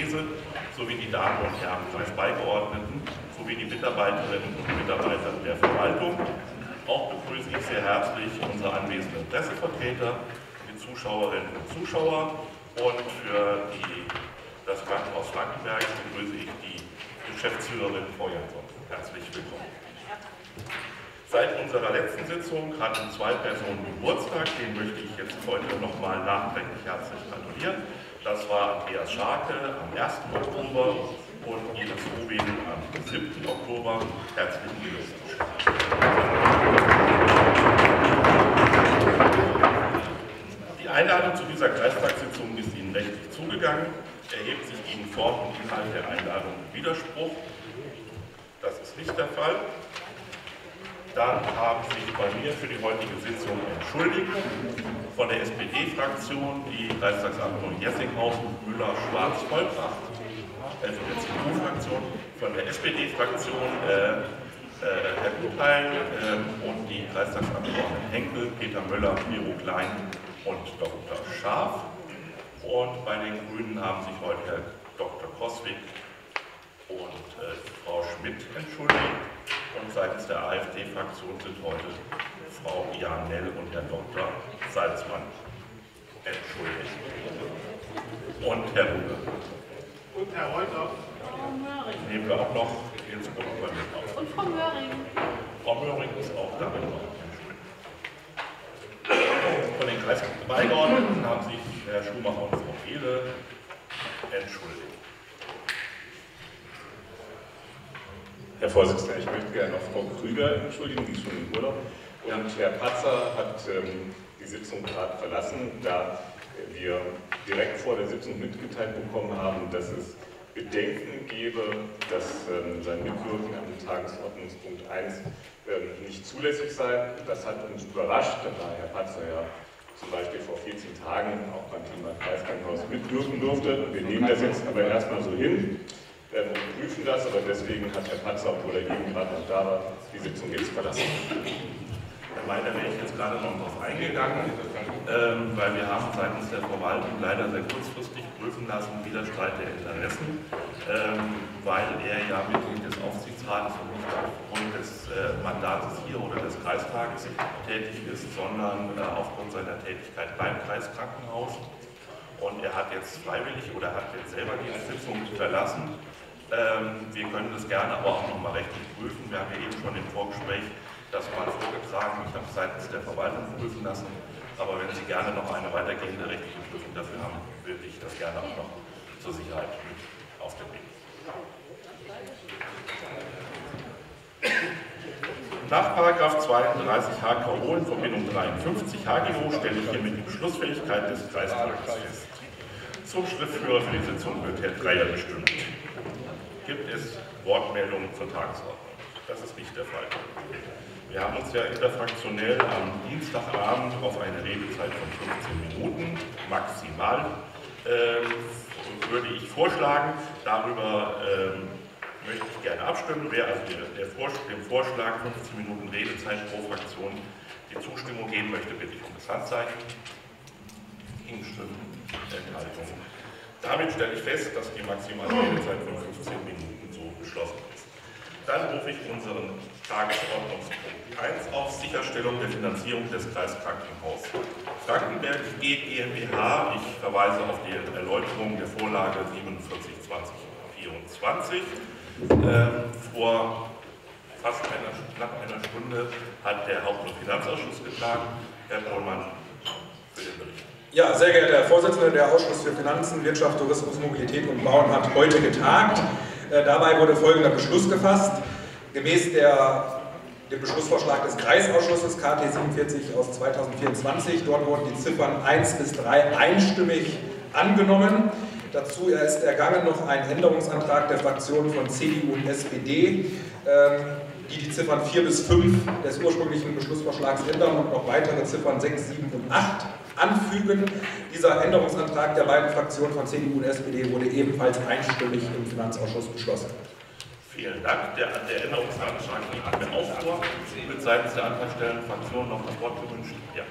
Anwese sowie die Damen und Herren Kreisbeigeordneten sowie die Mitarbeiterinnen und Mitarbeiter der Verwaltung. Auch begrüße ich sehr herzlich unsere anwesenden Pressevertreter, die Zuschauerinnen und Zuschauer, und für das Krankenhaus Frankenberg begrüße ich die Geschäftsführerin Frau Jansson. Herzlich willkommen. Seit unserer letzten Sitzung hatten 2 Personen Geburtstag, den möchte ich jetzt heute nochmal nachträglich herzlich gratulieren. Das war Andreas Scharke am 1. Oktober und Ines Rubin am 7. Oktober. Herzlichen Glückwunsch. Die Einladung zu dieser Kreistagssitzung ist Ihnen rechtlich zugegangen. Erhebt sich gegen Form und Inhalt der Einladung Widerspruch? Das ist nicht der Fall. Dann haben sich bei mir für die heutige Sitzung entschuldigt von der SPD-Fraktion die Kreistagsabgeordneten Jessinghausen, Müller, Schwarz, Vollbracht, also der CDU-Fraktion, von der SPD-Fraktion Herr Gutlein und die Kreistagsabgeordneten Henkel, Peter Möller, Miro Klein und Dr. Scharf. Und bei den Grünen haben sich heute Herr Dr. Koswig und Frau Schmidt entschuldigt. Und seitens der AfD-Fraktion sind heute Frau Janell und Herr Dr. Salzmann entschuldigt. Und Herr Runge. Und Herr Reuter. Frau Möhring. Nehmen wir auch noch ins Protokoll mit auf. Und Frau Möhring. Frau Möhring ist auch damit noch entschuldigt. Von den Kreisbeigeordneten haben sich Herr Schumacher und Frau Ehle entschuldigt. Herr Vorsitzender, ich möchte gerne noch Frau Krüger entschuldigen, die ist schon im Urlaub. Und Herr Patzer hat die Sitzung gerade verlassen, da wir direkt vor der Sitzung mitgeteilt bekommen haben, dass es Bedenken gäbe, dass sein Mitwirken am Tagesordnungspunkt 1 nicht zulässig sei. Das hat uns überrascht, da Herr Patzer ja zum Beispiel vor 14 Tagen auch beim Thema Kreiskrankenhaus mitwirken durfte. Wir nehmen das jetzt aber erstmal so hin. Wir prüfen das, aber deswegen hat Herr Patzer, obwohl er eben gerade noch da war, die Sitzung jetzt verlassen. Herr Meiner, wäre ich jetzt gerade noch darauf eingegangen, weil wir haben seitens der Verwaltung leider sehr kurzfristig prüfen lassen, Widerstreit der Interessen, weil er ja Mitglied des Aufsichtsrates und nicht aufgrund des Mandates hier oder des Kreistages tätig ist, sondern aufgrund seiner Tätigkeit beim Kreiskrankenhaus. Und er hat jetzt freiwillig oder hat jetzt selber die Sitzung verlassen. Wir können das gerne aber auch nochmal rechtlich prüfen. Wir haben ja eben schon im Vorgespräch das mal vorgetragen. Ich habe es seitens der Verwaltung prüfen lassen. Aber wenn Sie gerne noch eine weitergehende rechtliche Prüfung dafür haben, würde ich das gerne auch noch zur Sicherheit mit auf den Weg. Nach § 32 HKO in Verbindung 53 HGO stelle ich hiermit die Beschlussfähigkeit des Kreistages fest. Zum Schriftführer für die Sitzung wird Herr Dreyer bestimmt. Gibt es Wortmeldungen zur Tagesordnung? Das ist nicht der Fall. Wir haben uns ja interfraktionell am Dienstagabend auf eine Redezeit von 15 Minuten maximal würde ich vorschlagen. Darüber möchte ich gerne abstimmen. Wer also dem Vorschlag 15 Minuten Redezeit pro Fraktion die Zustimmung geben möchte, bitte ich um das Handzeichen. Gegenstimmen, Enthaltungen. Damit stelle ich fest, dass die maximale Redezeit von 15 Minuten so beschlossen ist. Dann rufe ich unseren Tagesordnungspunkt 1 auf: Sicherstellung der Finanzierung des Kreiskrankenhaus Frankenberg GmbH. Ich verweise auf die Erläuterung der Vorlage 47/2024. Vor fast knapp einer Stunde hat der Haupt- und Finanzausschuss getagt. Herr Pohlmann für den Bericht. Ja, sehr geehrter Herr Vorsitzender, der Ausschuss für Finanzen, Wirtschaft, Tourismus, Mobilität und Bauen hat heute getagt. Dabei wurde folgender Beschluss gefasst. Gemäß dem Beschlussvorschlag des Kreisausschusses KT 47 aus 2024, dort wurden die Ziffern 1 bis 3 einstimmig angenommen. Dazu ist ergangen noch ein Änderungsantrag der Fraktionen von CDU und SPD, die Ziffern 4 bis 5 des ursprünglichen Beschlussvorschlags ändern und noch weitere Ziffern 6, 7 und 8 anfügen. Dieser Änderungsantrag der beiden Fraktionen von CDU und SPD wurde ebenfalls einstimmig im Finanzausschuss beschlossen. Vielen Dank. Der Änderungsantrag liegt mir auch vor. Wird seitens der antragstellenden Fraktion noch das Wort gewünscht? Ja.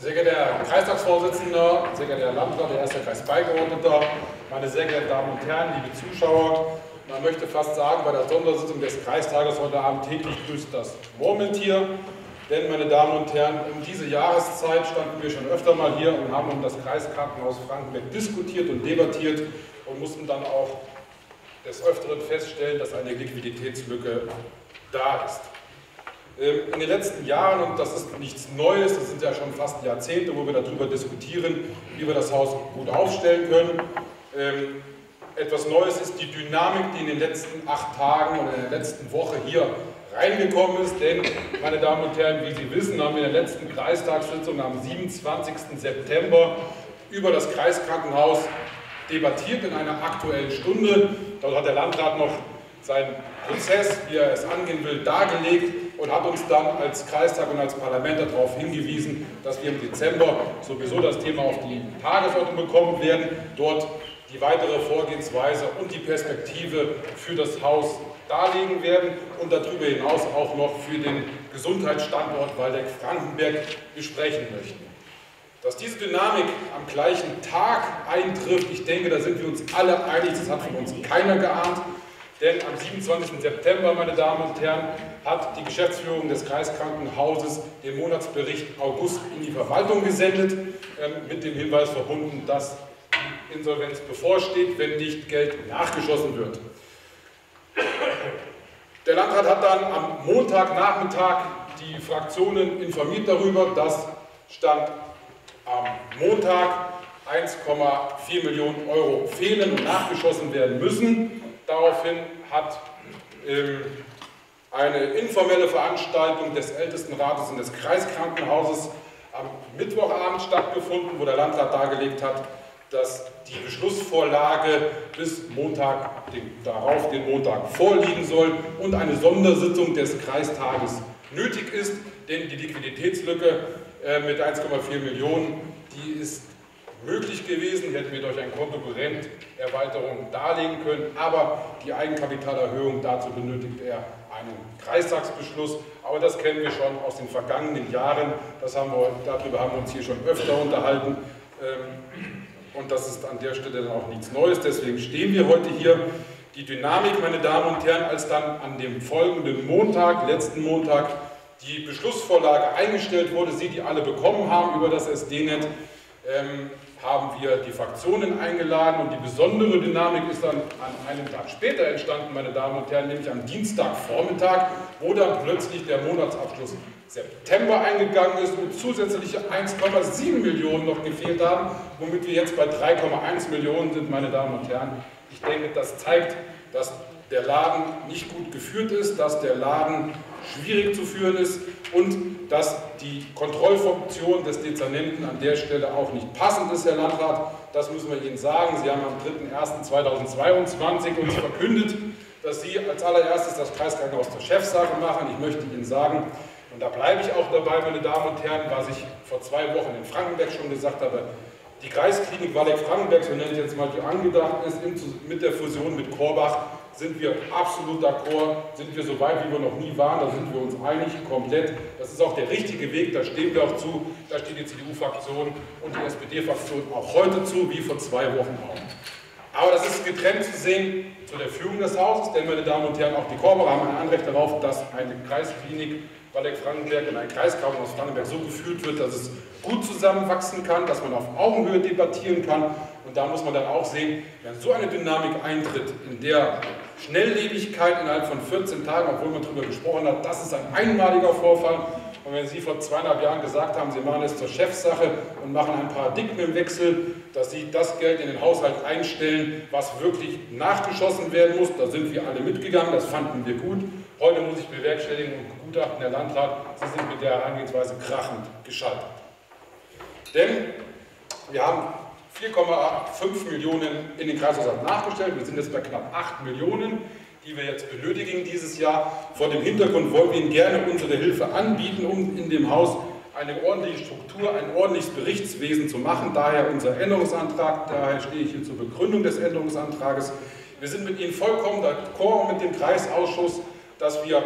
Sehr geehrter Herr Kreistagsvorsitzender, sehr geehrter Herr Landrat, Herr erster Kreisbeigeordneter, meine sehr geehrten Damen und Herren, liebe Zuschauer, man möchte fast sagen, bei der Sondersitzung des Kreistages heute Abend täglich grüßt das Murmeltier. Denn, meine Damen und Herren, um diese Jahreszeit standen wir schon öfter mal hier und haben um das Kreiskrankenhaus Frankenberg diskutiert und debattiert und mussten dann auch des Öfteren feststellen, dass eine Liquiditätslücke da ist. In den letzten Jahren, und das ist nichts Neues, das sind ja schon fast Jahrzehnte, wo wir darüber diskutieren, wie wir das Haus gut aufstellen können. Etwas Neues ist die Dynamik, die in den letzten 8 Tagen oder in der letzten Woche hier reingekommen ist, denn, meine Damen und Herren, wie Sie wissen, haben wir in der letzten Kreistagssitzung am 27. September über das Kreiskrankenhaus debattiert in einer aktuellen Stunde. Dort hat der Landrat noch seinen Prozess, wie er es angehen will, dargelegt und hat uns dann als Kreistag und als Parlament darauf hingewiesen, dass wir im Dezember sowieso das Thema auf die Tagesordnung bekommen werden, dort die weitere Vorgehensweise und die Perspektive für das Haus darlegen werden und darüber hinaus auch noch für den Gesundheitsstandort Waldeck-Frankenberg besprechen möchten. Dass diese Dynamik am gleichen Tag eintrifft, ich denke, da sind wir uns alle einig, das hat von uns keiner geahnt, denn am 27. September, meine Damen und Herren, hat die Geschäftsführung des Kreiskrankenhauses den Monatsbericht August in die Verwaltung gesendet, mit dem Hinweis verbunden, dass die Insolvenz bevorsteht, wenn nicht Geld nachgeschossen wird. Der Landrat hat dann am Montagnachmittag die Fraktionen informiert darüber, dass Stand am Montag 1,4 Millionen Euro fehlen und nachgeschossen werden müssen. Daraufhin hat eine informelle Veranstaltung des Ältestenrates und des Kreiskrankenhauses am Mittwochabend stattgefunden, wo der Landrat dargelegt hat, dass die Beschlussvorlage bis Montag, den Montag vorliegen soll und eine Sondersitzung des Kreistages nötig ist, denn die Liquiditätslücke mit 1,4 Millionen, die ist möglich gewesen, hätten wir durch ein Kontokorrenterweiterung darlegen können, aber die Eigenkapitalerhöhung, dazu benötigt er einen Kreistagsbeschluss, aber das kennen wir schon aus den vergangenen Jahren, darüber haben wir uns hier schon öfter unterhalten. Und das ist an der Stelle dann auch nichts Neues, deswegen stehen wir heute hier. Die Dynamik, meine Damen und Herren, als dann an dem folgenden Montag, letzten Montag, die Beschlussvorlage eingestellt wurde, Sie die alle bekommen haben über das SD-Net, haben wir die Fraktionen eingeladen und die besondere Dynamik ist dann an einem Tag später entstanden, meine Damen und Herren, nämlich am Dienstagvormittag, wo dann plötzlich der Monatsabschluss September eingegangen ist und zusätzliche 1,7 Millionen noch gefehlt haben, womit wir jetzt bei 3,1 Millionen sind, meine Damen und Herren. Ich denke, das zeigt, dass der Laden nicht gut geführt ist, dass der Laden schwierig zu führen ist und dass die Kontrollfunktion des Dezernenten an der Stelle auch nicht passend ist, Herr Landrat. Das müssen wir Ihnen sagen. Sie haben am 3.1.2022 uns verkündet, dass Sie als allererstes das Kreiskrankenhaus zur Chefsache machen. Ich möchte Ihnen sagen, und da bleibe ich auch dabei, meine Damen und Herren, was ich vor 2 Wochen in Frankenberg schon gesagt habe, die Kreisklinik Waldeck-Frankenberg, so nenne ich jetzt mal, die angedacht ist, mit der Fusion mit Korbach, sind wir absolut d'accord, sind wir so weit, wie wir noch nie waren, da sind wir uns einig, komplett. Das ist auch der richtige Weg, da stehen wir auch zu, da steht die CDU-Fraktion und die SPD-Fraktion auch heute zu, wie vor 2 Wochen auch. Aber das ist getrennt zu sehen zu der Führung des Hauses, denn, meine Damen und Herren, auch die Korber haben ein Anrecht darauf, dass eine Kreisklinik Waldeck-Frankenberg und ein Kreiskrankenhaus Frankenberg so geführt wird, dass es gut zusammenwachsen kann, dass man auf Augenhöhe debattieren kann. Und da muss man dann auch sehen, wenn so eine Dynamik eintritt, in der Schnelllebigkeit innerhalb von 14 Tagen, obwohl man darüber gesprochen hat, das ist ein einmaliger Vorfall. Und wenn Sie vor 2,5 Jahren gesagt haben, Sie machen es zur Chefsache und machen einen Paradigmenwechsel, dass Sie das Geld in den Haushalt einstellen, was wirklich nachgeschossen werden muss, da sind wir alle mitgegangen, das fanden wir gut. Heute muss ich bewerkstelligen und begutachten, Herr Landrat, Sie sind mit der Herangehensweise krachend gescheitert. Denn wir haben 4,5 Millionen in den Kreishaushalt nachgestellt, wir sind jetzt bei knapp 8 Millionen, die wir jetzt benötigen dieses Jahr. Vor dem Hintergrund wollen wir Ihnen gerne unsere Hilfe anbieten, um in dem Haus eine ordentliche Struktur, ein ordentliches Berichtswesen zu machen. Daher unser Änderungsantrag, daher stehe ich hier zur Begründung des Änderungsantrages. Wir sind mit Ihnen vollkommen d'accord mit dem Kreisausschuss, dass wir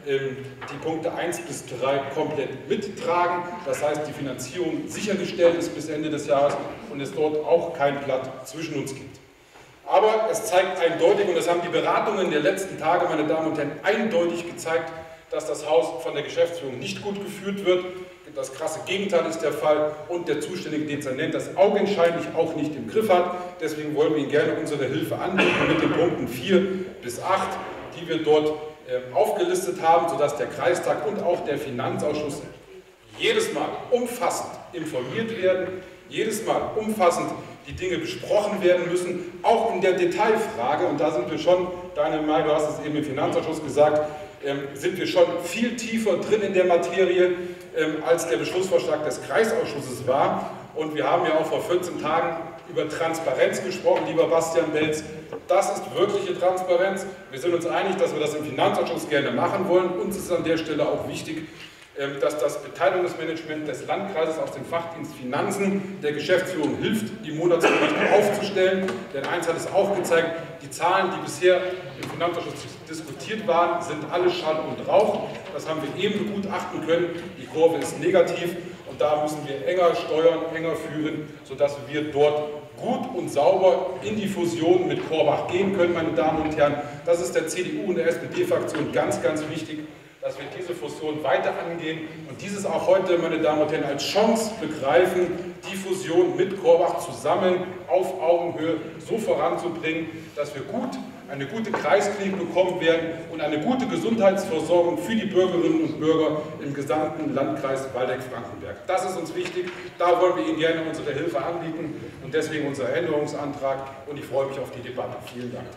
die Punkte 1 bis 3 komplett mittragen. Das heißt, die Finanzierung sichergestellt ist bis Ende des Jahres und es dort auch kein Blatt zwischen uns gibt. Aber es zeigt eindeutig, und das haben die Beratungen der letzten Tage, meine Damen und Herren, eindeutig gezeigt, dass das Haus von der Geschäftsführung nicht gut geführt wird. Das krasse Gegenteil ist der Fall und der zuständige Dezernent das augenscheinlich auch nicht im Griff hat. Deswegen wollen wir Ihnen gerne unsere Hilfe anbieten mit den Punkten 4 bis 8, die wir dort aufgelistet haben, sodass der Kreistag und auch der Finanzausschuss jedes Mal umfassend informiert werden, jedes Mal umfassend die Dinge besprochen werden müssen, auch in der Detailfrage, und da sind wir schon, Daniel May, du hast es eben im Finanzausschuss gesagt, sind wir schon viel tiefer drin in der Materie, als der Beschlussvorschlag des Kreisausschusses war. Und wir haben ja auch vor 14 Tagen über Transparenz gesprochen, lieber Bastian Belz. Das ist wirkliche Transparenz. Wir sind uns einig, dass wir das im Finanzausschuss gerne machen wollen. Uns ist an der Stelle auch wichtig, dass das Beteiligungsmanagement des Landkreises aus dem Fachdienst Finanzen der Geschäftsführung hilft, die Monatsberichte aufzustellen. Denn eins hat es auch gezeigt, die Zahlen, die bisher im Finanzausschuss diskutiert waren, sind alle Schall und Rauch. Das haben wir eben begutachten können. Die Kurve ist negativ und da müssen wir enger steuern, enger führen, sodass wir dort gut und sauber in die Fusion mit Korbach gehen können, meine Damen und Herren. Das ist der CDU und der SPD-Fraktion ganz, ganz wichtig, dass wir diese Fusion weiter angehen und dieses auch heute, meine Damen und Herren, als Chance begreifen, die Fusion mit Korbach zusammen auf Augenhöhe so voranzubringen, dass wir eine gute Kreisklinik bekommen werden und eine gute Gesundheitsversorgung für die Bürgerinnen und Bürger im gesamten Landkreis Waldeck-Frankenberg. Das ist uns wichtig, da wollen wir Ihnen gerne unsere Hilfe anbieten und deswegen unser Änderungsantrag und ich freue mich auf die Debatte. Vielen Dank.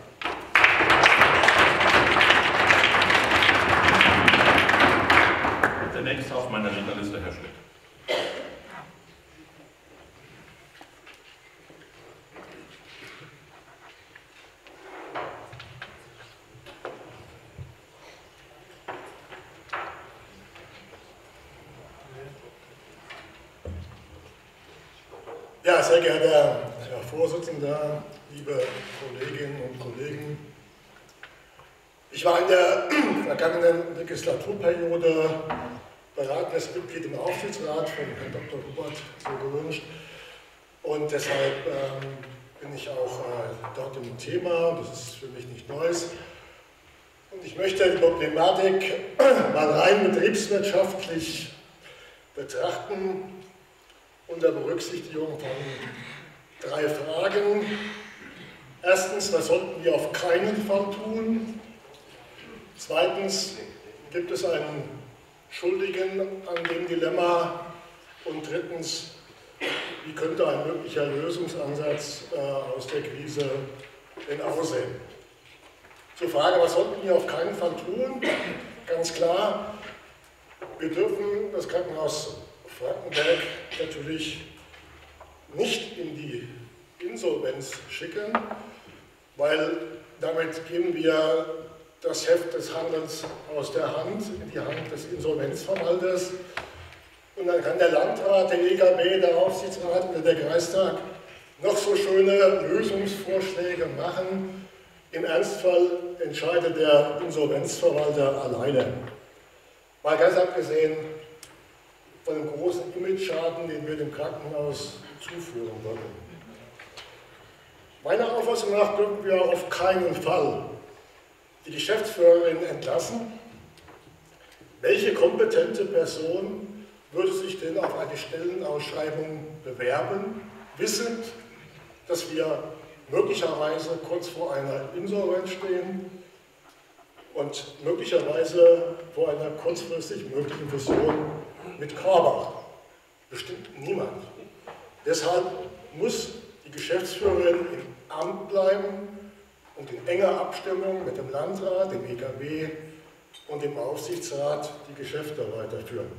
Der nächste auf meiner Rednerliste, Herr Schmidt. Ja, sehr geehrter Herr Vorsitzender, liebe Kolleginnen und Kollegen. Ich war in der vergangenen Legislaturperiode beratendes Mitglied im Aufsichtsrat von Herrn Dr. Hubert so gewünscht und deshalb bin ich auch dort im Thema, das ist für mich nicht Neues. Und ich möchte die Problematik mal rein betriebswirtschaftlich betrachten unter Berücksichtigung von 3 Fragen. Erstens, was sollten wir auf keinen Fall tun? Zweitens, gibt es einen Schuldigen an dem Dilemma? Und drittens, wie könnte ein möglicher Lösungsansatz aus der Krise denn aussehen? Zur Frage, was sollten wir auf keinen Fall tun? Ganz klar, wir dürfen das Krankenhaus Frankenberg natürlich nicht in die Insolvenz schicken, weil damit geben wir das Heft des Handelns aus der Hand in die Hand des Insolvenzverwalters und dann kann der Landrat, der EGB, der Aufsichtsrat oder der Kreistag noch so schöne Lösungsvorschläge machen. Im Ernstfall entscheidet der Insolvenzverwalter alleine. Mal ganz abgesehen von dem großen Imageschaden, den wir dem Krankenhaus zuführen würden. Meiner Auffassung nach dürfen wir auf keinen Fall die Geschäftsführerin entlassen. Welche kompetente Person würde sich denn auf eine Stellenausschreibung bewerben, wissend, dass wir möglicherweise kurz vor einer Insolvenz stehen und möglicherweise vor einer kurzfristig möglichen Fusion mit Korbach? Bestimmt niemand. Deshalb muss die Geschäftsführerin im Amt bleiben und in enger Abstimmung mit dem Landrat, dem EGB und dem Aufsichtsrat die Geschäfte weiterführen.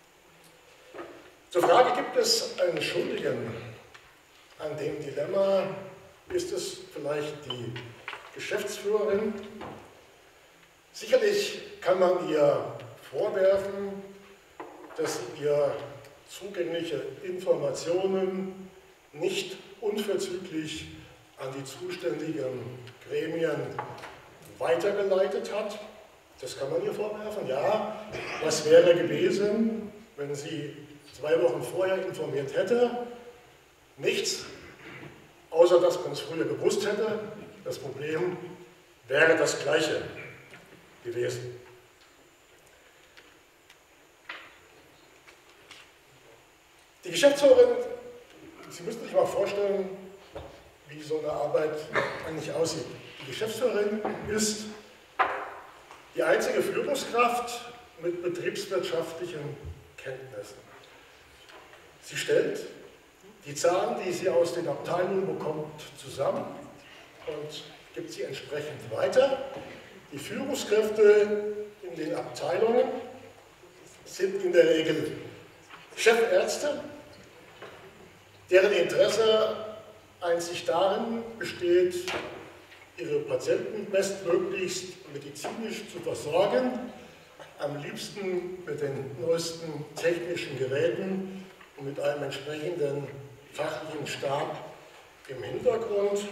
Zur Frage, gibt es einen Schuldigen an dem Dilemma? Ist es vielleicht die Geschäftsführerin? Sicherlich kann man ihr vorwerfen, dass sie ihr zugängliche Informationen nicht unverzüglich an die zuständigen Gremien weitergeleitet hat. Das kann man ihr vorwerfen. Ja, was wäre gewesen, wenn sie 2 Wochen vorher informiert hätte? Nichts, außer dass man es früher gewusst hätte. Das Problem wäre das gleiche gewesen. Die Geschäftsführerin, Sie müssen sich mal vorstellen, wie so eine Arbeit eigentlich aussieht. Die Geschäftsführerin ist die einzige Führungskraft mit betriebswirtschaftlichen Kenntnissen. Sie stellt die Zahlen, die sie aus den Abteilungen bekommt, zusammen und gibt sie entsprechend weiter. Die Führungskräfte in den Abteilungen sind in der Regel Chefärzte, deren Interesse einzig darin besteht, ihre Patienten bestmöglichst medizinisch zu versorgen, am liebsten mit den neuesten technischen Geräten und mit einem entsprechenden fachlichen Stab im Hintergrund.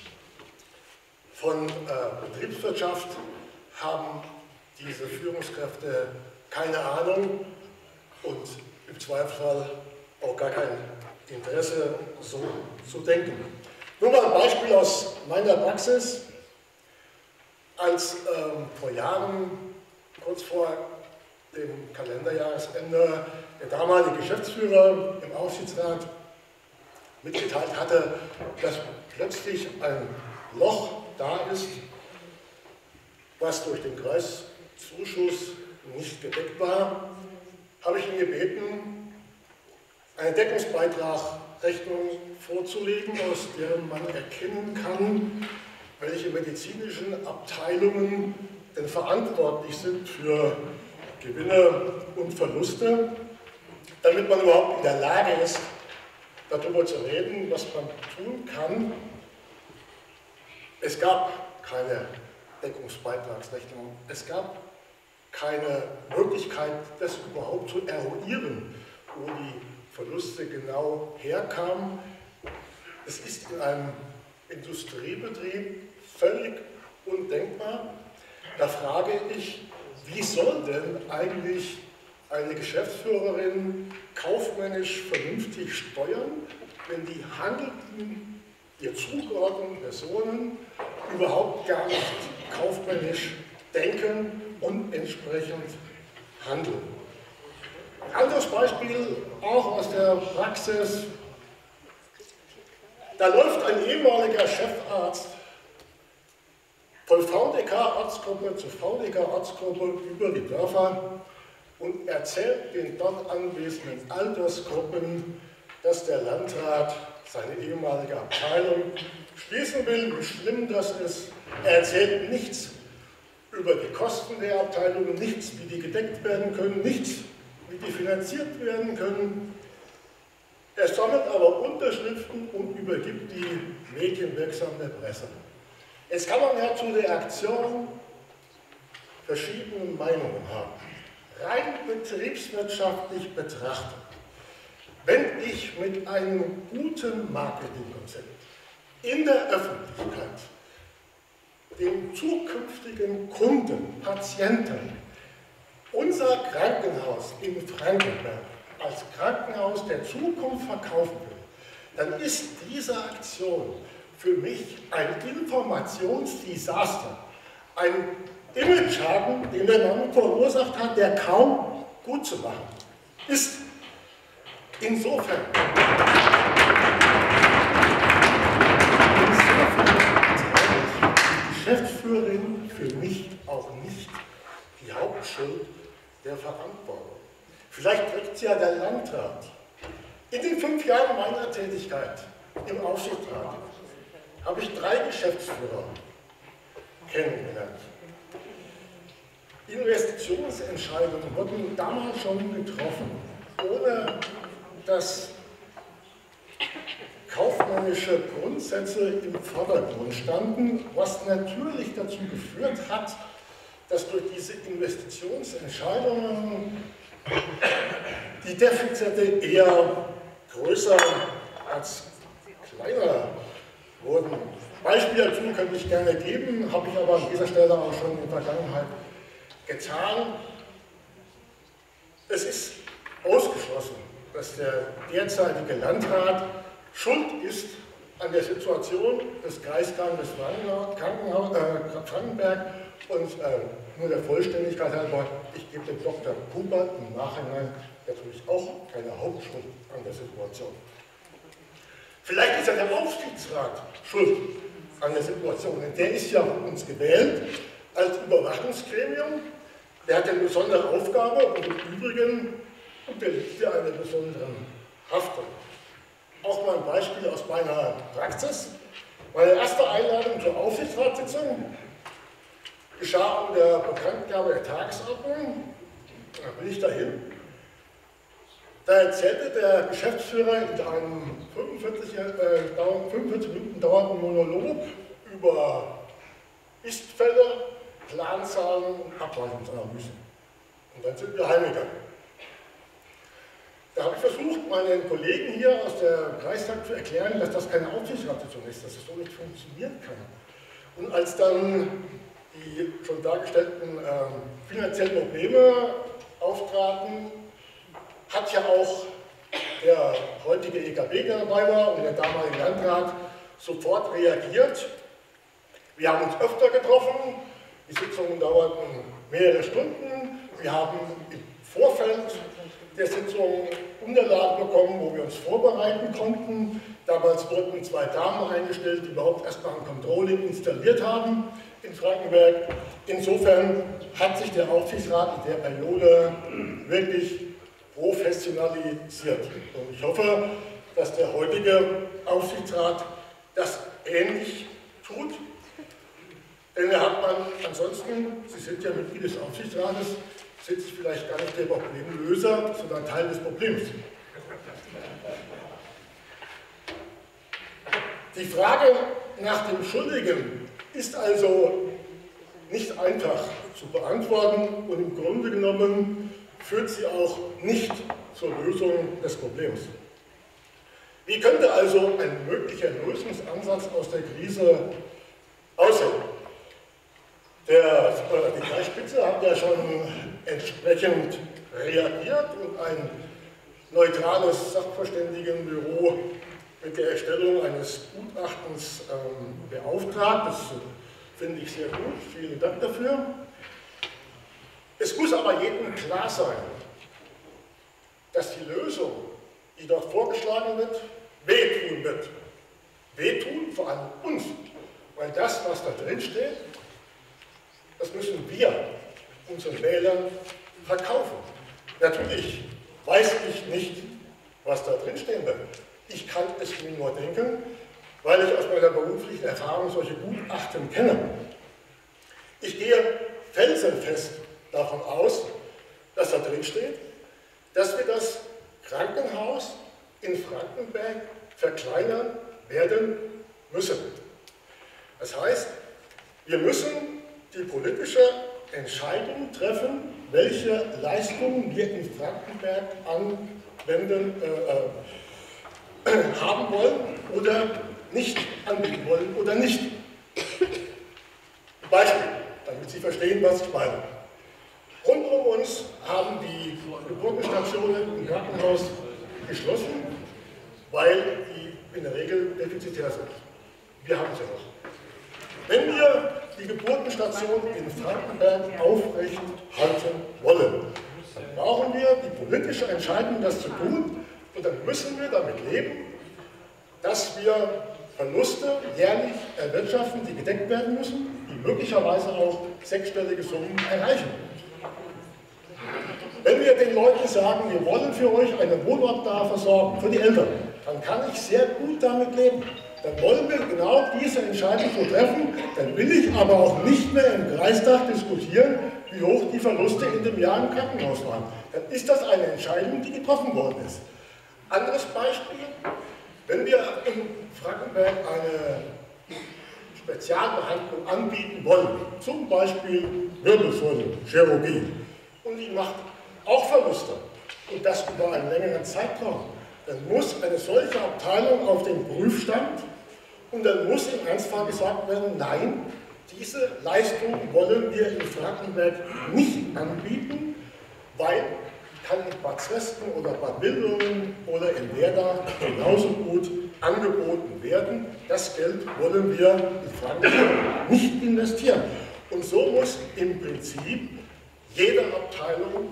Von Betriebswirtschaft haben diese Führungskräfte keine Ahnung und im Zweifelsfall auch gar kein Interesse, so zu denken. Nur mal ein Beispiel aus meiner Praxis. Als vor Jahren, kurz vor dem Kalenderjahresende, der damalige Geschäftsführer im Aufsichtsrat mitgeteilt hatte, dass plötzlich ein Loch da ist, was durch den Kreiszuschuss nicht gedeckt war, habe ich ihn gebeten, eine Deckungsbeitragrechnung vorzulegen, aus der man erkennen kann, welche medizinischen Abteilungen denn verantwortlich sind für Gewinne und Verluste, damit man überhaupt in der Lage ist, darüber zu reden, was man tun kann. Es gab keine Deckungsbeitragsrechnung, es gab keine Möglichkeit, das überhaupt zu eruieren, wo die Verluste genau herkamen. Es ist in einem Industriebetrieb völlig undenkbar. Da frage ich, wie soll denn eigentlich eine Geschäftsführerin kaufmännisch vernünftig steuern, wenn die handelnden, ihr zugeordneten Personen überhaupt gar nicht kaufmännisch denken und entsprechend handeln. Ein anderes Beispiel, auch aus der Praxis. Da läuft ein ehemaliger Chefarzt von VDK-Arztgruppe zu VDK-Arztgruppe über die Dörfer und erzählt den dort anwesenden Altersgruppen, dass der Landrat seine ehemalige Abteilung schließen will, wie schlimm das ist. Er erzählt nichts über die Kosten der Abteilung, nichts, wie die gedeckt werden können, nichts, wie die finanziert werden können. Er sammelt aber Unterschriften und übergibt die medienwirksam der Presse. Jetzt kann man ja zu der Aktion verschiedene Meinungen haben. Rein betriebswirtschaftlich betrachtet, wenn ich mit einem guten Marketingkonzept in der Öffentlichkeit den zukünftigen Kunden, Patienten, unser Krankenhaus in Frankenberg als Krankenhaus der Zukunft verkaufen will, dann ist diese Aktion für mich ein Informationsdesaster, ein Imageschaden, den der Mann verursacht hat, der kaum gut zu machen ist. Insofern die Geschäftsführerin für mich auch nicht die Hauptschuld der Verantwortung. Vielleicht trägt sie ja der Landrat. In den 5 Jahren meiner Tätigkeit im Aufsichtsrat habe ich 3 Geschäftsführer kennengelernt. Investitionsentscheidungen wurden damals schon getroffen, ohne dass kaufmännische Grundsätze im Vordergrund standen, was natürlich dazu geführt hat, dass durch diese Investitionsentscheidungen die Defizite eher größer als kleiner wurden. Beispiele dazu könnte ich gerne geben, habe ich aber an dieser Stelle auch schon in der Vergangenheit getan. Es ist ausgeschlossen, dass der derzeitige Landrat schuld ist an der Situation des Kreiskrankenhauses Frankenberg und nur der Vollständigkeit halber, ich gebe dem Dr. Kuber im Nachhinein natürlich auch keine Hauptschuld an der Situation. Vielleicht ist ja der Aufsichtsrat schuld an der Situation, denn der ist ja von uns gewählt als Überwachungsgremium, der hat eine besondere Aufgabe und im Übrigen unterliegt er einer besonderen Haftung. Auch mal ein Beispiel aus meiner Praxis. Meine erste Einladung zur Aufsichtsratssitzung geschah unter Bekanntgabe der Tagesordnung. Da bin ich dahin. Da erzählte der Geschäftsführer in einem 45 Minuten dauernden Monolog über Ist-Fälle, Planzahlen und Abweichungsanalysen. Und dann sind wir heimgegangen. Da habe ich versucht, meinen Kollegen hier aus der Kreistag zu erklären, dass das keine Aufsichtsratssitzung ist, dass es so nicht funktionieren kann. Und als dann die schon dargestellten finanziellen Probleme auftraten, hat ja auch der heutige EKB, der dabei war, und der damalige Landrat sofort reagiert. Wir haben uns öfter getroffen, die Sitzungen dauerten mehrere Stunden. Wir haben im Vorfeld der Sitzung Unterlagen bekommen, wo wir uns vorbereiten konnten. Damals wurden 2 Damen eingestellt, die überhaupt erstmal ein Controlling installiert haben in Frankenberg. Insofern hat sich der Aufsichtsrat in der Periode wirklich professionalisiert. Und ich hoffe, dass der heutige Aufsichtsrat das ähnlich tut. Denn da hat man ansonsten, Sie sind ja Mitglied des Aufsichtsrates, sitzt vielleicht gar nicht der Problemlöser, sondern Teil des Problems. Die Frage nach dem Schuldigen ist also nicht einfach zu beantworten und im Grunde genommen führt sie auch nicht zur Lösung des Problems. Wie könnte also ein möglicher Lösungsansatz aus der Krise aussehen? Die Kreisspitze hat ja schon entsprechend reagiert und ein neutrales Sachverständigenbüro mit der Erstellung eines Gutachtens beauftragt. Das finde ich sehr gut. Vielen Dank dafür. Es muss aber jedem klar sein, dass die Lösung, die dort vorgeschlagen wird, wehtun wird. Wehtun vor allem uns, weil das, was da drin steht, das müssen wir unseren Wählern verkaufen. Natürlich weiß ich nicht, was da drin stehen wird. Ich kann es mir nur denken, weil ich aus meiner beruflichen Erfahrung solche Gutachten kenne. Ich gehe felsenfest davon aus, dass da drin steht, dass wir das Krankenhaus in Frankenberg verkleinern werden müssen. Das heißt, wir müssen die politische Entscheidung treffen, welche Leistungen wir in Frankenberg haben wollen oder nicht anbieten wollen oder nicht. Beispiel, damit Sie verstehen, was ich meine. Rund um uns haben die Geburtenstationen im Krankenhaus geschlossen, weil die in der Regel defizitär sind. Wir haben sie noch. Wenn wir die Geburtenstation in Frankenberg aufrecht halten wollen, dann brauchen wir die politische Entscheidung, das zu tun, und dann müssen wir damit leben, dass wir Verluste jährlich erwirtschaften, die gedeckt werden müssen, die möglicherweise auch sechsstellige Summen erreichen. Wenn wir den Leuten sagen, wir wollen für euch eine wohnortnahe Versorgung für die Eltern, dann kann ich sehr gut damit leben. Dann wollen wir genau diese Entscheidung so treffen, dann will ich aber auch nicht mehr im Kreistag diskutieren, wie hoch die Verluste in dem Jahr im Krankenhaus waren. Dann ist das eine Entscheidung, die getroffen worden ist. Anderes Beispiel, wenn wir in Frankenberg eine Spezialbehandlung anbieten wollen, zum Beispiel Wirbelsäulenchirurgie, und die macht auch Verluste, und das über einen längeren Zeitraum, dann muss eine solche Abteilung auf den Prüfstand und dann muss im Ernstfall gesagt werden, nein, diese Leistung wollen wir in Frankenberg nicht anbieten, weil kann in Bad Zwesten oder Bad Wildungen oder in Werda genauso gut angeboten werden. Das Geld wollen wir in Frankenberg nicht investieren. Und so muss im Prinzip jede Abteilung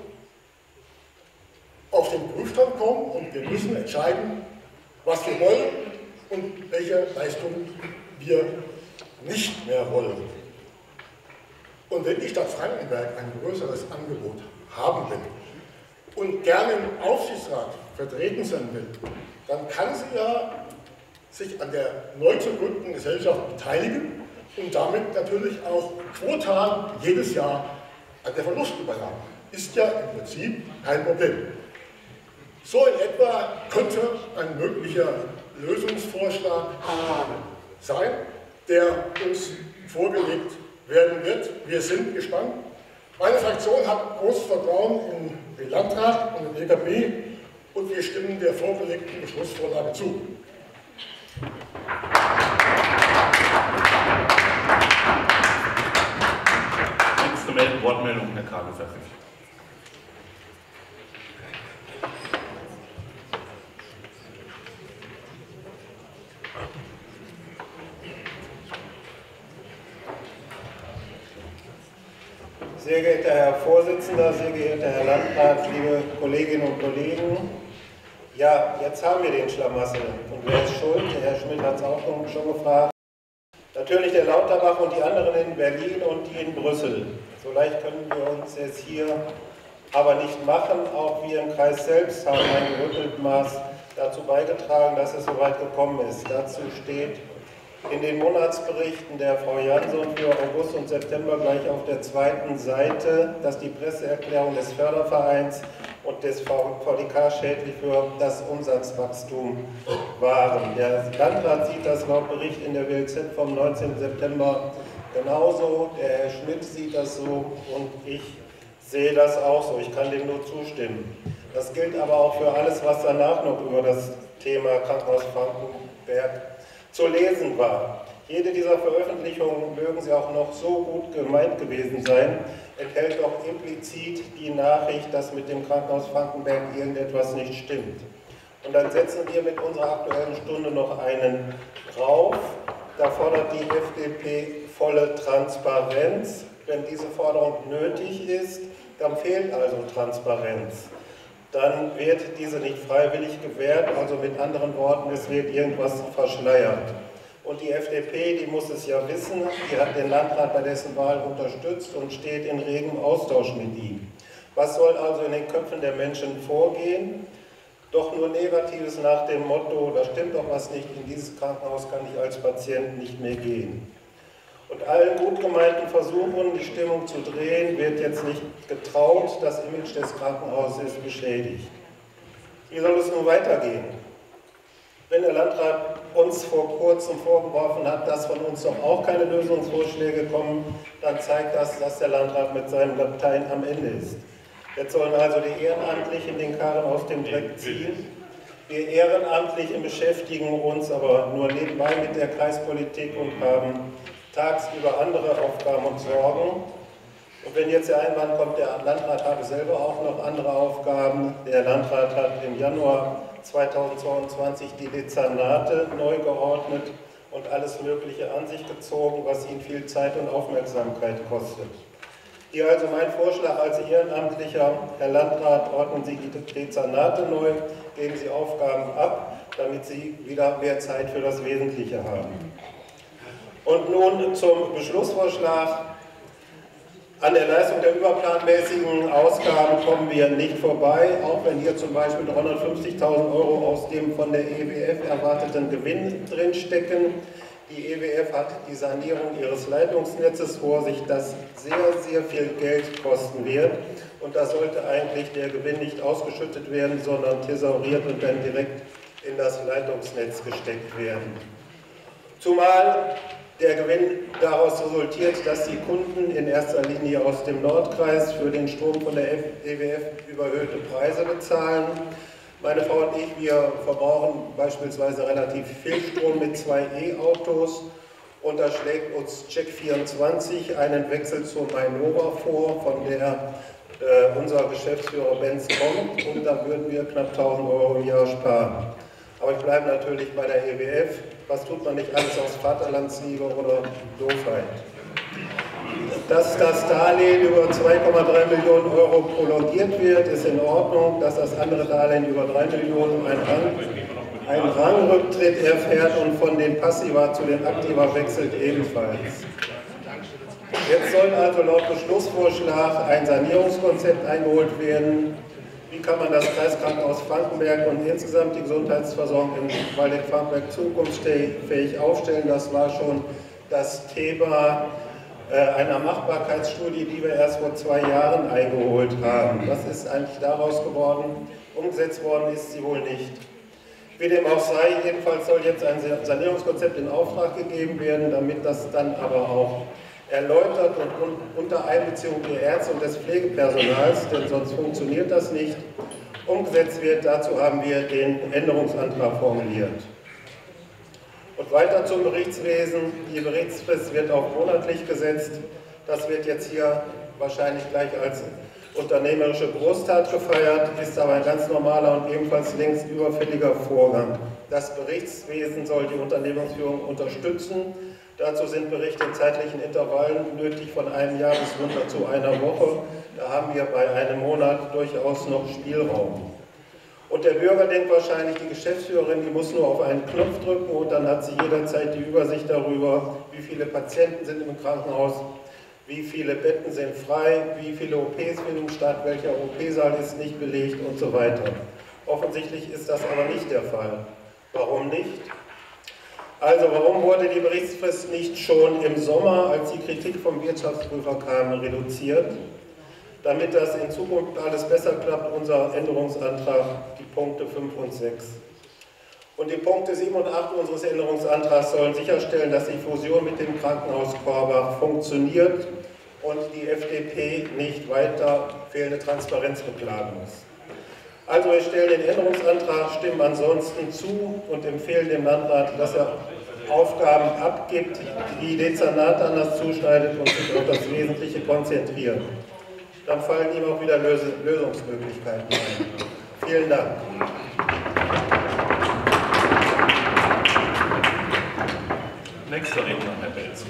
auf den Prüfstand kommen und wir müssen entscheiden, was wir wollen und welche Leistungen wir nicht mehr wollen. Und wenn die Stadt Frankenberg ein größeres Angebot haben will und gerne im Aufsichtsrat vertreten sein will, dann kann sie ja sich an der neu zu gründenden Gesellschaft beteiligen und damit natürlich auch quotal jedes Jahr an der Verlustübernahme. Ist ja im Prinzip kein Problem. So in etwa könnte ein möglicher Lösungsvorschlag sein, der uns vorgelegt werden wird. Wir sind gespannt. Meine Fraktion hat großes Vertrauen in den Landrat und den EKB und wir stimmen der vorgelegten Beschlussvorlage zu. Nächste Wortmeldung, Herr Kageser. Sehr geehrter Herr Vorsitzender, sehr geehrter Herr Landrat, liebe Kolleginnen und Kollegen. Ja, jetzt haben wir den Schlamassel. Und wer ist schuld? Herr Schmidt hat es auch schon gefragt. Natürlich der Lauterbach und die anderen in Berlin und die in Brüssel. So leicht können wir uns jetzt hier aber nicht machen. Auch wir im Kreis selbst haben ein gerütteltes Maß dazu beigetragen, dass es so weit gekommen ist. Dazu steht in den Monatsberichten der Frau Jansson für August und September gleich auf der zweiten Seite, dass die Presseerklärung des Fördervereins und des VDK schädlich für das Umsatzwachstum waren. Der Landrat sieht das laut Bericht in der WLZ vom 19. September genauso, der Herr Schmidt sieht das so und ich sehe das auch so. Ich kann dem nur zustimmen. Das gilt aber auch für alles, was danach noch über das Thema Krankenhaus Frankenberg zu lesen war. Jede dieser Veröffentlichungen, mögen sie auch noch so gut gemeint gewesen sein, enthält doch implizit die Nachricht, dass mit dem Krankenhaus Frankenberg irgendetwas nicht stimmt. Und dann setzen wir mit unserer Aktuellen Stunde noch einen drauf. Da fordert die FDP volle Transparenz. Wenn diese Forderung nötig ist, dann fehlt also Transparenz. Dann wird diese nicht freiwillig gewährt, also mit anderen Worten, es wird irgendwas verschleiert. Und die FDP, die muss es ja wissen, die hat den Landrat bei dessen Wahl unterstützt und steht in regem Austausch mit ihm. Was soll also in den Köpfen der Menschen vorgehen? Doch nur Negatives nach dem Motto, da stimmt doch was nicht, in dieses Krankenhaus kann ich als Patient nicht mehr gehen. Und allen gut gemeinten Versuchen, die Stimmung zu drehen, wird jetzt nicht getraut, das Image des Krankenhauses ist beschädigt. Wie soll es nun weitergehen? Wenn der Landrat uns vor kurzem vorgeworfen hat, dass von uns doch auch keine Lösungsvorschläge kommen, dann zeigt das, dass der Landrat mit seinem Latein am Ende ist. Jetzt sollen also die Ehrenamtlichen den Karren aus dem Dreck ziehen. Wir Ehrenamtlichen beschäftigen uns aber nur nebenbei mit der Kreispolitik und haben tagsüber andere Aufgaben und Sorgen. Und wenn jetzt der Einwand kommt, der Landrat habe selber auch noch andere Aufgaben. Der Landrat hat im Januar 2022 die Dezernate neu geordnet und alles Mögliche an sich gezogen, was ihn viel Zeit und Aufmerksamkeit kostet. Hier also mein Vorschlag als Ehrenamtlicher: Herr Landrat, ordnen Sie die Dezernate neu, geben Sie Aufgaben ab, damit Sie wieder mehr Zeit für das Wesentliche haben. Und nun zum Beschlussvorschlag. An der Leistung der überplanmäßigen Ausgaben kommen wir nicht vorbei, auch wenn hier zum Beispiel 350.000 € aus dem von der EWF erwarteten Gewinn drinstecken. Die EWF hat die Sanierung ihres Leitungsnetzes vor sich, das sehr, sehr viel Geld kosten wird. Und da sollte eigentlich der Gewinn nicht ausgeschüttet werden, sondern thesauriert und dann direkt in das Leitungsnetz gesteckt werden. Zumal der Gewinn daraus resultiert, dass die Kunden in erster Linie aus dem Nordkreis für den Strom von der EWF überhöhte Preise bezahlen. Meine Frau und ich, wir verbrauchen beispielsweise relativ viel Strom mit 2 E-Autos Und da schlägt uns Check24 einen Wechsel zur Mainova vor, von der unser Geschäftsführer Benz kommt, und da würden wir knapp 1.000 € im Jahr sparen. Aber ich bleibe natürlich bei der EWF. Was tut man nicht alles aus Vaterlandsliebe oder Doofheit? Dass das Darlehen über 2,3 Millionen € prolongiert wird, ist in Ordnung. Dass das andere Darlehen über 3 Millionen einen Rangrücktritt erfährt und von den Passiva zu den Aktiva wechselt, ebenfalls. Jetzt soll also laut Beschlussvorschlag ein Sanierungskonzept eingeholt werden. Wie kann man das Kreiskrankenhaus Frankenberg und insgesamt die Gesundheitsversorgung in Waldeck-Frankenberg zukunftsfähig aufstellen? Das war schon das Thema einer Machbarkeitsstudie, die wir erst vor 2 Jahren eingeholt haben. Was ist eigentlich daraus geworden? Umgesetzt worden ist sie wohl nicht. Wie dem auch sei, jedenfalls soll jetzt ein Sanierungskonzept in Auftrag gegeben werden, damit das dann aber auch erläutert und unter Einbeziehung der Ärzte und des Pflegepersonals, denn sonst funktioniert das nicht, umgesetzt wird. Dazu haben wir den Änderungsantrag formuliert. Und weiter zum Berichtswesen. Die Berichtsfrist wird auf monatlich gesetzt. Das wird jetzt hier wahrscheinlich gleich als unternehmerische Großtat gefeiert, ist aber ein ganz normaler und ebenfalls längst überfälliger Vorgang. Das Berichtswesen soll die Unternehmensführung unterstützen. Dazu sind Berichte in zeitlichen Intervallen nötig, von einem Jahr bis runter zu einer Woche. Da haben wir bei einem Monat durchaus noch Spielraum. Und der Bürger denkt wahrscheinlich, die Geschäftsführerin, die muss nur auf einen Knopf drücken und dann hat sie jederzeit die Übersicht darüber, wie viele Patienten sind im Krankenhaus, wie viele Betten sind frei, wie viele OPs finden statt, welcher OP-Saal ist nicht belegt und so weiter. Offensichtlich ist das aber nicht der Fall. Warum nicht? Also warum wurde die Berichtsfrist nicht schon im Sommer, als die Kritik vom Wirtschaftsprüfer kam, reduziert? Damit das in Zukunft alles besser klappt, unser Änderungsantrag, die Punkte 5 und 6. Und die Punkte 7 und 8 unseres Änderungsantrags sollen sicherstellen, dass die Fusion mit dem Krankenhaus Korbach funktioniert und die FDP nicht weiter fehlende Transparenz beklagen muss. Also wir stellen den Änderungsantrag, stimmen ansonsten zu und empfehlen dem Landrat, dass er Aufgaben abgibt, die Dezernate anders zuschneidet und sich auf das Wesentliche konzentriert. Dann fallen ihm auch wieder Lösungsmöglichkeiten ein. Vielen Dank. Nächster Redner, Herr Belz.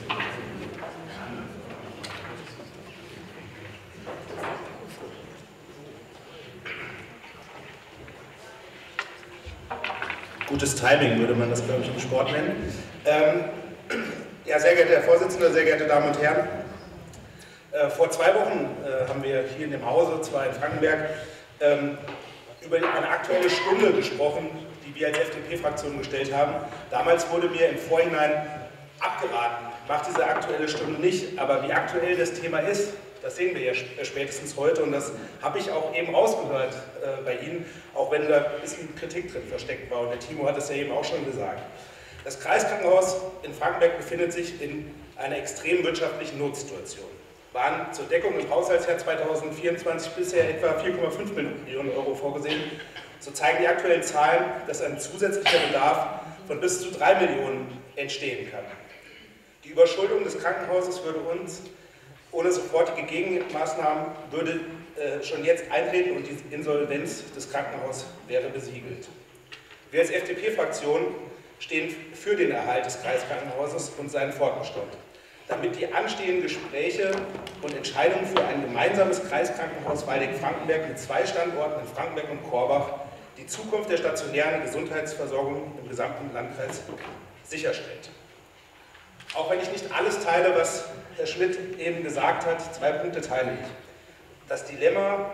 Gutes Timing würde man das, glaube ich, im Sport nennen. Ja, sehr geehrter Herr Vorsitzender, sehr geehrte Damen und Herren. Vor 2 Wochen haben wir hier in dem Hause, zwar in Frankenberg, über eine aktuelle Stunde gesprochen, die wir als FDP-Fraktion gestellt haben. Damals wurde mir im Vorhinein abgeraten, macht diese aktuelle Stunde nicht, aber wie aktuell das Thema ist, das sehen wir ja spätestens heute und das habe ich auch eben rausgehört bei Ihnen, auch wenn da ein bisschen Kritik drin versteckt war und der Timo hat es ja eben auch schon gesagt. Das Kreiskrankenhaus in Frankenberg befindet sich in einer extremen wirtschaftlichen Notsituation. Waren zur Deckung im Haushaltsjahr 2024 bisher etwa 4,5 Millionen € vorgesehen. So zeigen die aktuellen Zahlen, dass ein zusätzlicher Bedarf von bis zu 3 Millionen entstehen kann. Die Überschuldung des Krankenhauses würde uns ohne sofortige Gegenmaßnahmen würde schon jetzt eintreten und die Insolvenz des Krankenhauses wäre besiegelt. Wir als FDP-Fraktion stehen für den Erhalt des Kreiskrankenhauses und seinen Fortbestand. Damit die anstehenden Gespräche und Entscheidungen für ein gemeinsames Kreiskrankenhaus Waldeck-Frankenberg mit 2 Standorten in Frankenberg und Korbach die Zukunft der stationären Gesundheitsversorgung im gesamten Landkreis sicherstellt. Auch wenn ich nicht alles teile, was Herr Schmidt eben gesagt hat, 2 Punkte teile ich. Das Dilemma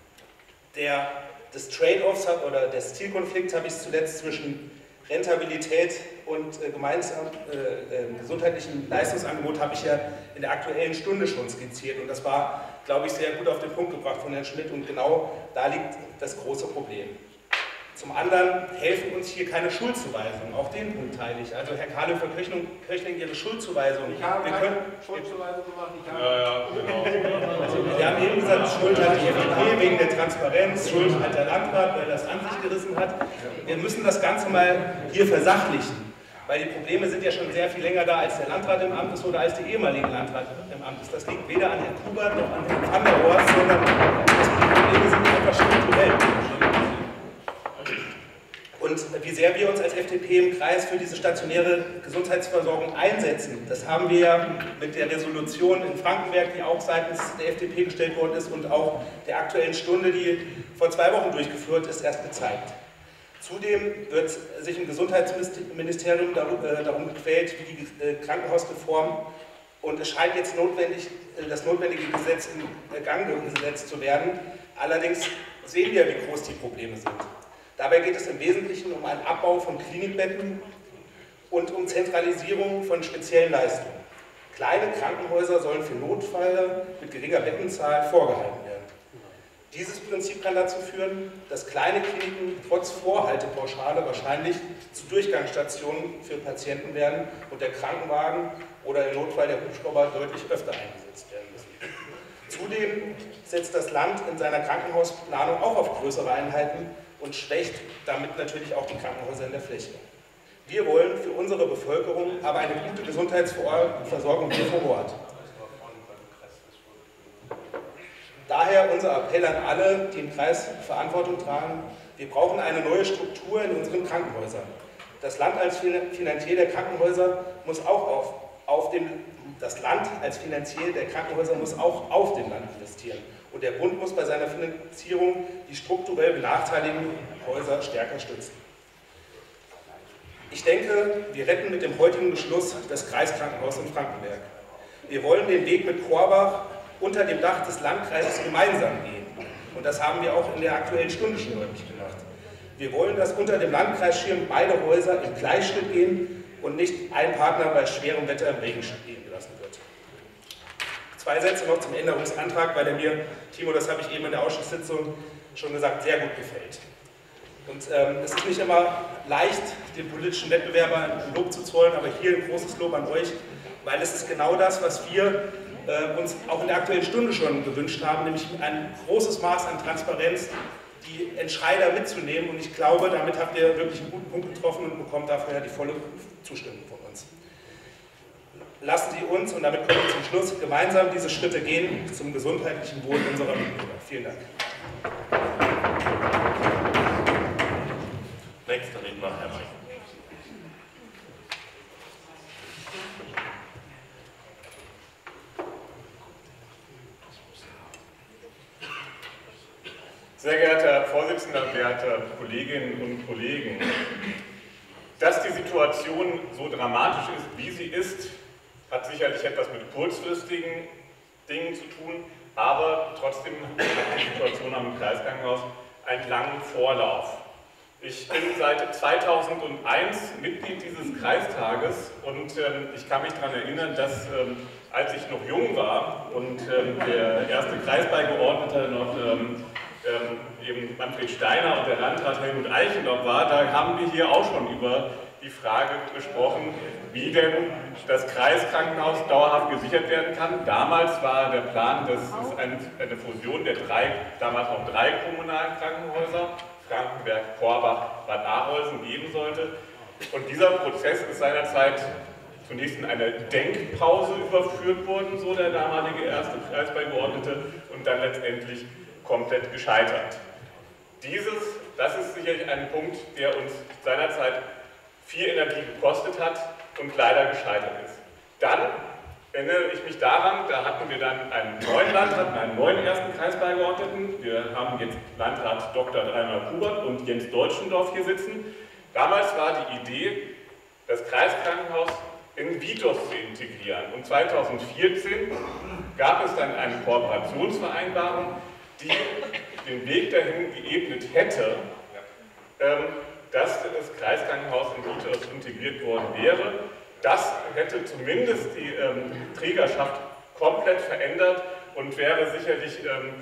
des Trade-offs oder des Zielkonflikts habe ich zuletzt zwischen Rentabilität und gesundheitlichen Leistungsangebot habe ich ja in der Aktuellen Stunde schon skizziert und das war, glaube ich, sehr gut auf den Punkt gebracht von Herrn Schmidt und genau da liegt das große Problem. Zum anderen helfen uns hier keine Schuldzuweisungen, auch den Punkt teile ich. Also Herr Kahle-Köchling, Ihre Schuldzuweisung. Ich habe keine Schuldzuweisung gemacht. Sie haben eben gesagt, Schuld hat die FDP wegen der Transparenz, Schuld hat der Landrat, weil er das an sich gerissen hat. Wir müssen das Ganze mal hier versachlichen. Weil die Probleme sind ja schon sehr viel länger da, als der Landrat im Amt ist oder als der ehemalige Landrat im Amt ist. Das liegt weder an Herrn Kubert noch an Herrn van der Horst, sondern die Probleme sind einfach strukturell. Und wie sehr wir uns als FDP im Kreis für diese stationäre Gesundheitsversorgung einsetzen, das haben wir ja mit der Resolution in Frankenberg, die auch seitens der FDP gestellt worden ist, und auch der Aktuellen Stunde, die vor 2 Wochen durchgeführt ist, erst gezeigt. Zudem wird sich im Gesundheitsministerium darum gequält, wie die Krankenhausreform, und es scheint jetzt notwendig, das notwendige Gesetz in Gang gesetzt zu werden. Allerdings sehen wir, wie groß die Probleme sind. Dabei geht es im Wesentlichen um einen Abbau von Klinikbetten und um Zentralisierung von speziellen Leistungen. Kleine Krankenhäuser sollen für Notfälle mit geringer Bettenzahl vorgehalten werden. Dieses Prinzip kann dazu führen, dass kleine Kliniken trotz Vorhaltepauschale wahrscheinlich zu Durchgangsstationen für Patienten werden und der Krankenwagen oder im Notfall der Hubschrauber deutlich öfter eingesetzt werden müssen. Zudem setzt das Land in seiner Krankenhausplanung auch auf größere Einheiten und schwächt damit natürlich auch die Krankenhäuser in der Fläche. Wir wollen für unsere Bevölkerung aber eine gute Gesundheitsversorgung hier vor Ort. Daher unser Appell an alle, die im Kreis Verantwortung tragen: Wir brauchen eine neue Struktur in unseren Krankenhäusern. Das Land als Finanzier der Krankenhäuser muss auch auf dem Land investieren. Und der Bund muss bei seiner Finanzierung die strukturell benachteiligten Häuser stärker stützen. Ich denke, wir retten mit dem heutigen Beschluss das Kreiskrankenhaus in Frankenberg. Wir wollen den Weg mit Korbach unter dem Dach des Landkreises gemeinsam gehen. Und das haben wir auch in der Aktuellen Stunde schon deutlich gemacht. Wir wollen, dass unter dem Landkreisschirm beide Häuser im Gleichschritt gehen und nicht ein Partner bei schwerem Wetter im Regenschirm gehen gelassen wird. 2 Sätze noch zum Änderungsantrag, weil der mir, Timo, das habe ich eben in der Ausschusssitzung schon gesagt, sehr gut gefällt. Und es ist nicht immer leicht, den politischen Wettbewerber ein Lob zu zollen, aber hier ein großes Lob an euch, weil es ist genau das, was wir uns auch in der Aktuellen Stunde schon gewünscht haben, nämlich ein großes Maß an Transparenz, die Entscheider mitzunehmen. Und ich glaube, damit habt ihr wirklich einen guten Punkt getroffen und bekommt dafür ja die volle Zustimmung von uns. Lassen Sie uns, und damit kommen wir zum Schluss, gemeinsam diese Schritte gehen zum gesundheitlichen Wohl unserer Mitbürger. Vielen Dank. Nächster Redner, Herr May. Sehr geehrter Herr Vorsitzender, werte Kolleginnen und Kollegen, dass die Situation so dramatisch ist, wie sie ist, hat sicherlich etwas mit kurzfristigen Dingen zu tun, aber trotzdem hat die Situation am Kreiskrankenhaus einen langen Vorlauf. Ich bin seit 2001 Mitglied dieses Kreistages und ich kann mich daran erinnern, dass als ich noch jung war und der erste Kreisbeigeordnete noch eben Manfred Steiner und der Landrat Helmut Eichendorff war, da haben wir hier auch schon über die Frage besprochen, wie denn das Kreiskrankenhaus dauerhaft gesichert werden kann. Damals war der Plan, dass es eine Fusion der damals noch drei kommunalen Krankenhäuser, Frankenberg, Korbach, Bad Arolsen, geben sollte. Und dieser Prozess ist seinerzeit zunächst in eine Denkpause überführt worden, so der damalige erste Kreisbeigeordnete, und dann letztendlich komplett gescheitert. Das ist sicherlich ein Punkt, der uns seinerzeit viel Energie gekostet hat und leider gescheitert ist. Dann erinnere ich mich daran, da hatten wir dann einen neuen Landrat, einen neuen ersten Kreisbeigeordneten. Wir haben jetzt Landrat Dr. Dreimal Kubert und Jens Deutschendorf hier sitzen. Damals war die Idee, das Kreiskrankenhaus in Vitos zu integrieren. Und 2014 gab es dann eine Kooperationsvereinbarung, die den Weg dahin geebnet hätte, dass das Kreiskrankenhaus in Vitos integriert worden wäre. Das hätte zumindest die Trägerschaft komplett verändert und wäre sicherlich,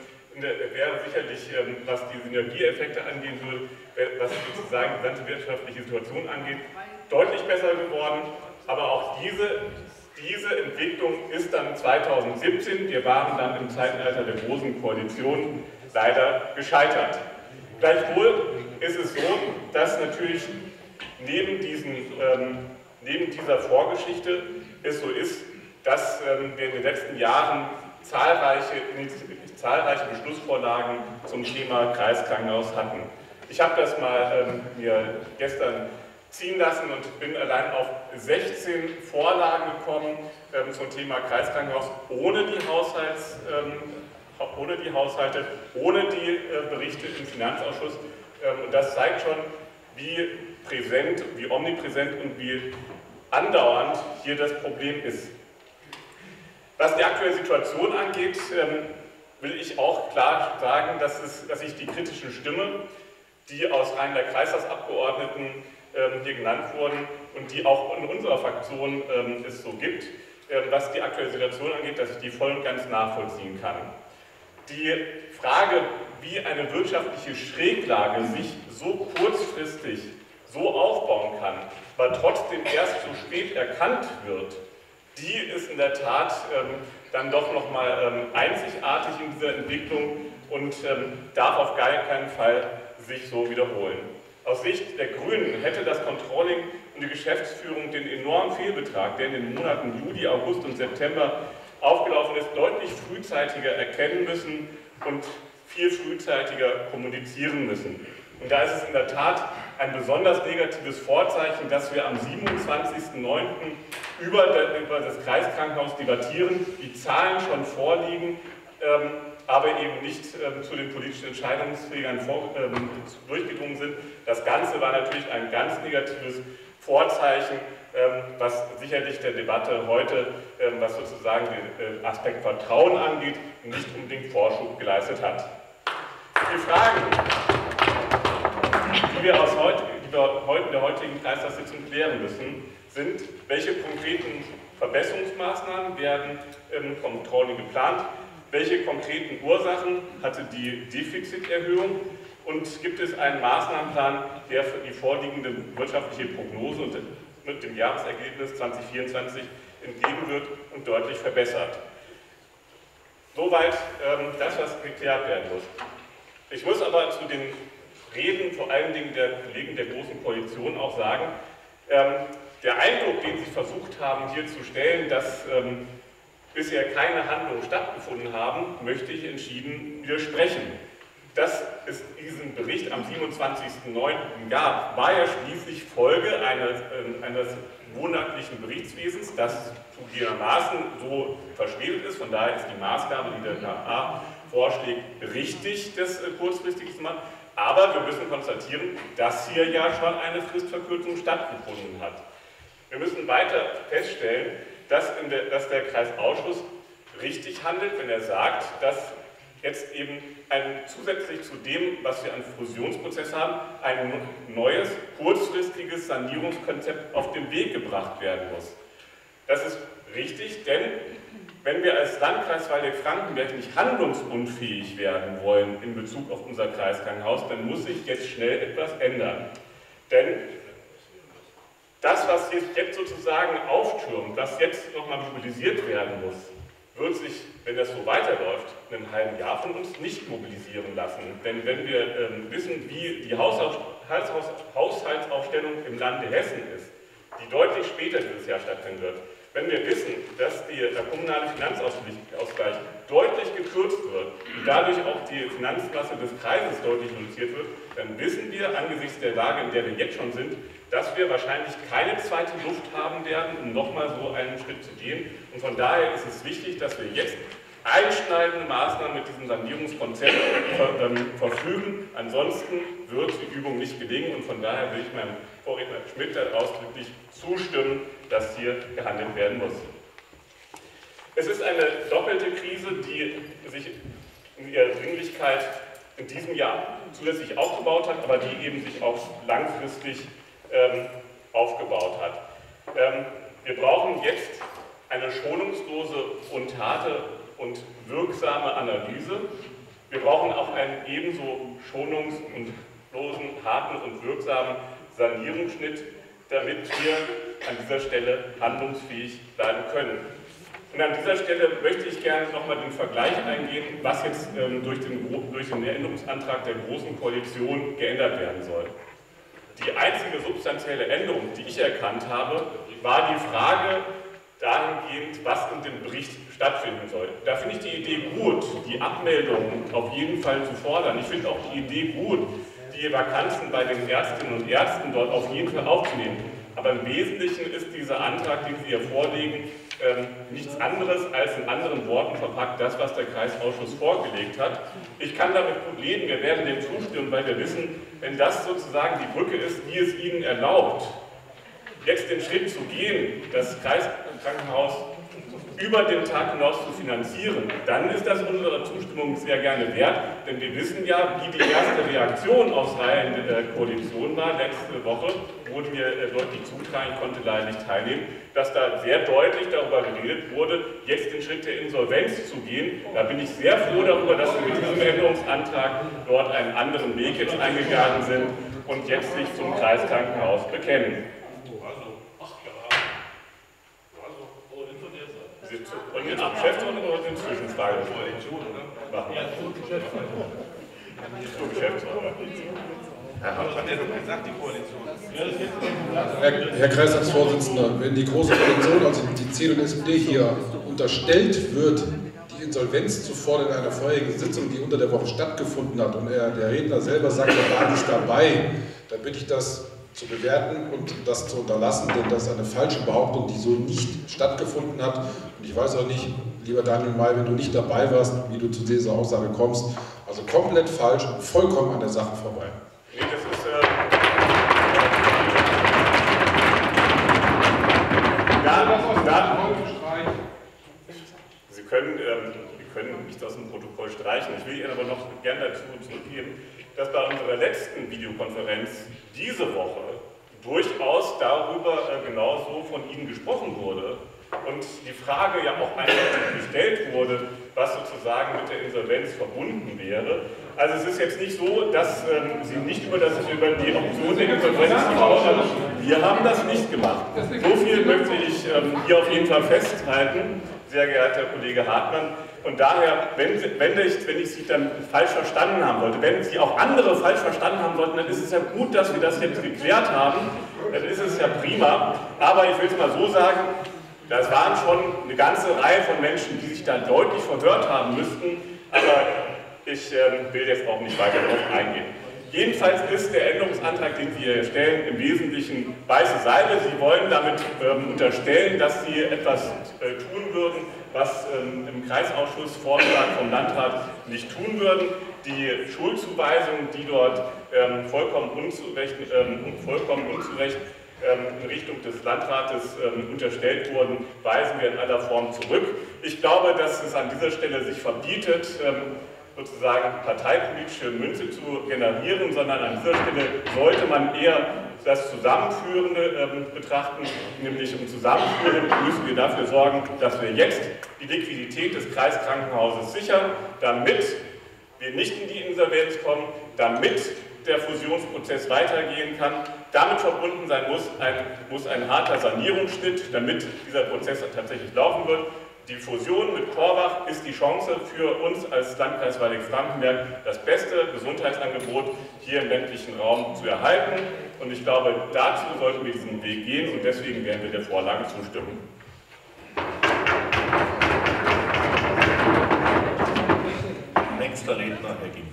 was die Synergieeffekte angehen würde, was sozusagen die ganze wirtschaftliche Situation angeht, deutlich besser geworden. Aber auch diese Entwicklung ist dann 2017, wir waren dann im Zeitalter der Großen Koalition, leider gescheitert. Gleichwohl ist es so, dass natürlich neben diesen neben dieser Vorgeschichte es so ist, dass wir in den letzten Jahren zahlreiche Beschlussvorlagen zum Thema Kreiskrankenhaus hatten. Ich habe das mal mir gestern ziehen lassen und bin allein auf 16 Vorlagen gekommen zum Thema Kreiskrankenhaus ohne die Haushalte, ohne die Berichte im Finanzausschuss. Und das zeigt schon, wie präsent, wie omnipräsent und wie andauernd hier das Problem ist. Was die aktuelle Situation angeht, will ich auch klar sagen, dass ich die kritischen Stimmen, die aus Reihen der Kreistagsabgeordneten hier genannt wurden und die auch in unserer Fraktion es so gibt, was die aktuelle Situation angeht, dass ich die voll und ganz nachvollziehen kann. Die Frage, wie eine wirtschaftliche Schräglage sich so kurzfristig so aufbauen kann, aber trotzdem erst so spät erkannt wird, die ist in der Tat dann doch nochmal einzigartig in dieser Entwicklung und darf auf gar keinen Fall sich so wiederholen. Aus Sicht der Grünen hätte das Controlling und die Geschäftsführung den enormen Fehlbetrag, der in den Monaten Juli, August und September aufgelaufen ist, deutlich frühzeitiger erkennen müssen und viel frühzeitiger kommunizieren müssen. Und da ist es in der Tat ein besonders negatives Vorzeichen, dass wir am 27.09. über das Kreiskrankenhaus debattieren, die Zahlen schon vorliegen, aber eben nicht zu den politischen Entscheidungsträgern durchgedrungen sind. Das Ganze war natürlich ein ganz negatives Vorzeichen, was sicherlich der Debatte heute, was sozusagen den Aspekt Vertrauen angeht, nicht unbedingt Vorschub geleistet hat. Die Fragen, die wir in der heutigen Kreistagssitzung klären müssen, sind, welche konkreten Verbesserungsmaßnahmen werden im Controlling geplant, welche konkreten Ursachen hatte die Defiziterhöhung und gibt es einen Maßnahmenplan, der für die vorliegende wirtschaftliche Prognose und mit dem Jahresergebnis 2024 entgegen wird und deutlich verbessert. Soweit das, was geklärt werden muss. Ich muss aber zu den Reden, vor allen Dingen der Kollegen der Großen Koalition, auch sagen, der Eindruck, den Sie versucht haben hier zu stellen, dass bisher keine Handlungen stattgefunden haben, möchte ich entschieden widersprechen. Dass es diesen Bericht am 27.09. gab, war ja schließlich Folge eines monatlichen Berichtswesens, das zugegebenermaßen so verschwebelt ist. Von daher ist die Maßgabe, die der KA vorschlägt, richtig, das kurzfristig zu machen. Aber wir müssen konstatieren, dass hier ja schon eine Fristverkürzung stattgefunden hat. Wir müssen weiter feststellen, dass der Kreisausschuss richtig handelt, wenn er sagt, dass jetzt eben zusätzlich zu dem, was wir an Fusionsprozess haben, ein neues, kurzfristiges Sanierungskonzept auf den Weg gebracht werden muss. Das ist richtig, denn wenn wir als Landkreis Waldeck-Frankenberg nicht handlungsunfähig werden wollen in Bezug auf unser Kreiskrankenhaus, dann muss sich jetzt schnell etwas ändern. Denn das, was jetzt sozusagen auftürmt, was jetzt nochmal mobilisiert werden muss, wird sich, wenn das so weiterläuft, in einem halben Jahr von uns nicht mobilisieren lassen. Denn wenn wir wissen, wie die Haushaltsaufstellung im Lande Hessen ist, die deutlich später dieses Jahr stattfinden wird, wenn wir wissen, dass der kommunale Finanzausgleich deutlich gekürzt wird und dadurch auch die Finanzmasse des Kreises deutlich reduziert wird, dann wissen wir angesichts der Lage, in der wir jetzt schon sind, dass wir wahrscheinlich keine zweite Luft haben werden, um nochmal so einen Schritt zu gehen. Und von daher ist es wichtig, dass wir jetzt einschneidende Maßnahmen mit diesem Sanierungskonzept verfügen. Ansonsten wird die Übung nicht gelingen und von daher will ich meinem Vorredner Schmidt ausdrücklich zustimmen, dass hier gehandelt werden muss. Es ist eine doppelte Krise, die sich in ihrer Dringlichkeit in diesem Jahr zusätzlich aufgebaut hat, aber die eben sich auch langfristig aufgebaut hat. Wir brauchen jetzt eine schonungslose und harte und wirksame Analyse. Wir brauchen auch einen ebenso schonungslosen, harten und wirksamen Sanierungsschnitt, damit wir an dieser Stelle handlungsfähig bleiben können. Und an dieser Stelle möchte ich gerne nochmal den Vergleich eingehen, was jetzt durch den Änderungsantrag der Großen Koalition geändert werden soll. Die einzige substanzielle Änderung, die ich erkannt habe, war die Frage dahingehend, was in dem Bericht stattfinden soll. Da finde ich die Idee gut, die Abmeldung auf jeden Fall zu fordern. Ich finde auch die Idee gut, die Vakanzen bei den Ärztinnen und Ärzten dort auf jeden Fall aufzunehmen. Aber im Wesentlichen ist dieser Antrag, den Sie hier vorlegen, nichts anderes als in anderen Worten verpackt, das, was der Kreisausschuss vorgelegt hat. Ich kann damit gut leben, wir werden dem zustimmen, weil wir wissen, wenn das sozusagen die Brücke ist, die es Ihnen erlaubt, jetzt den Schritt zu gehen, das Kreiskrankenhaus über den Tag hinaus zu finanzieren, dann ist das unsere Zustimmung sehr gerne wert, denn wir wissen ja, wie die erste Reaktion aus Reihen der Koalition war. Letzte Woche wurde mir deutlich zugetragen, ich konnte leider nicht teilnehmen, dass da sehr deutlich darüber geredet wurde, jetzt den Schritt der Insolvenz zu gehen. Da bin ich sehr froh darüber, dass wir mit diesem Änderungsantrag dort einen anderen Weg jetzt eingegangen sind und jetzt sich zum Kreiskrankenhaus bekennen. Und jetzt zur Geschäftsordnung oder zur Zwischenfrage? Machen wir. Zur Geschäftsordnung. Herr Kreistagsvorsitzender, wenn die Große Koalition, also die CDU und SPD hier unterstellt wird, die Insolvenz zu fordern in einer vorherigen Sitzung, die unter der Woche stattgefunden hat, und der Redner selber sagt, er war nicht dabei, dann bitte ich das zu bewerten und das zu unterlassen, denn das ist eine falsche Behauptung, die so nicht stattgefunden hat. Und ich weiß auch nicht, lieber Daniel May, wenn du nicht dabei warst, wie du zu dieser Aussage kommst. Also komplett falsch und vollkommen an der Sache vorbei. Nee, das ist Sie können nicht aus dem Protokoll streichen. Ich will Ihnen aber noch gerne dazu zurückgeben, dass bei unserer letzten Videokonferenz diese Woche durchaus darüber genauso von Ihnen gesprochen wurde und die Frage ja auch eindeutig gestellt wurde, was sozusagen mit der Insolvenz verbunden wäre. Also es ist jetzt nicht so, dass Sie nicht über die Option der Insolvenz gesprochen haben. Wir haben das nicht gemacht. So viel möchte ich hier auf jeden Fall festhalten, sehr geehrter Kollege Hartmann. Und daher, wenn ich Sie dann falsch verstanden haben sollte, wenn Sie auch andere falsch verstanden haben sollten, dann ist es ja gut, dass wir das jetzt geklärt haben. Dann ist es ja prima. Aber ich will es mal so sagen, das waren schon eine ganze Reihe von Menschen, die sich da deutlich verhört haben müssten. Aber ich will jetzt auch nicht weiter darauf eingehen. Jedenfalls ist der Änderungsantrag, den Sie hier stellen, im Wesentlichen weiße Seile. Sie wollen damit unterstellen, dass Sie etwas tun würden, was im Kreisausschuss Vorschlag vom Landrat nicht tun würden. Die Schuldzuweisungen, die dort vollkommen unzurecht in Richtung des Landrates unterstellt wurden, weisen wir in aller Form zurück. Ich glaube, dass es an dieser Stelle sich verbietet, sozusagen parteipolitische Münze zu generieren, sondern an dieser Stelle sollte man eher das Zusammenführende betrachten, nämlich im Zusammenführen müssen wir dafür sorgen, dass wir jetzt die Liquidität des Kreiskrankenhauses sichern, damit wir nicht in die Insolvenz kommen, damit der Fusionsprozess weitergehen kann. Damit verbunden sein muss ein harter Sanierungsschnitt, damit dieser Prozess tatsächlich laufen wird. Die Fusion mit Korbach ist die Chance für uns als Landkreis Waldeck-Frankenberg, das beste Gesundheitsangebot hier im ländlichen Raum zu erhalten. Und ich glaube, dazu sollten wir diesen Weg gehen und deswegen werden wir der Vorlage zustimmen. Nächster Redner, Herr Gieber.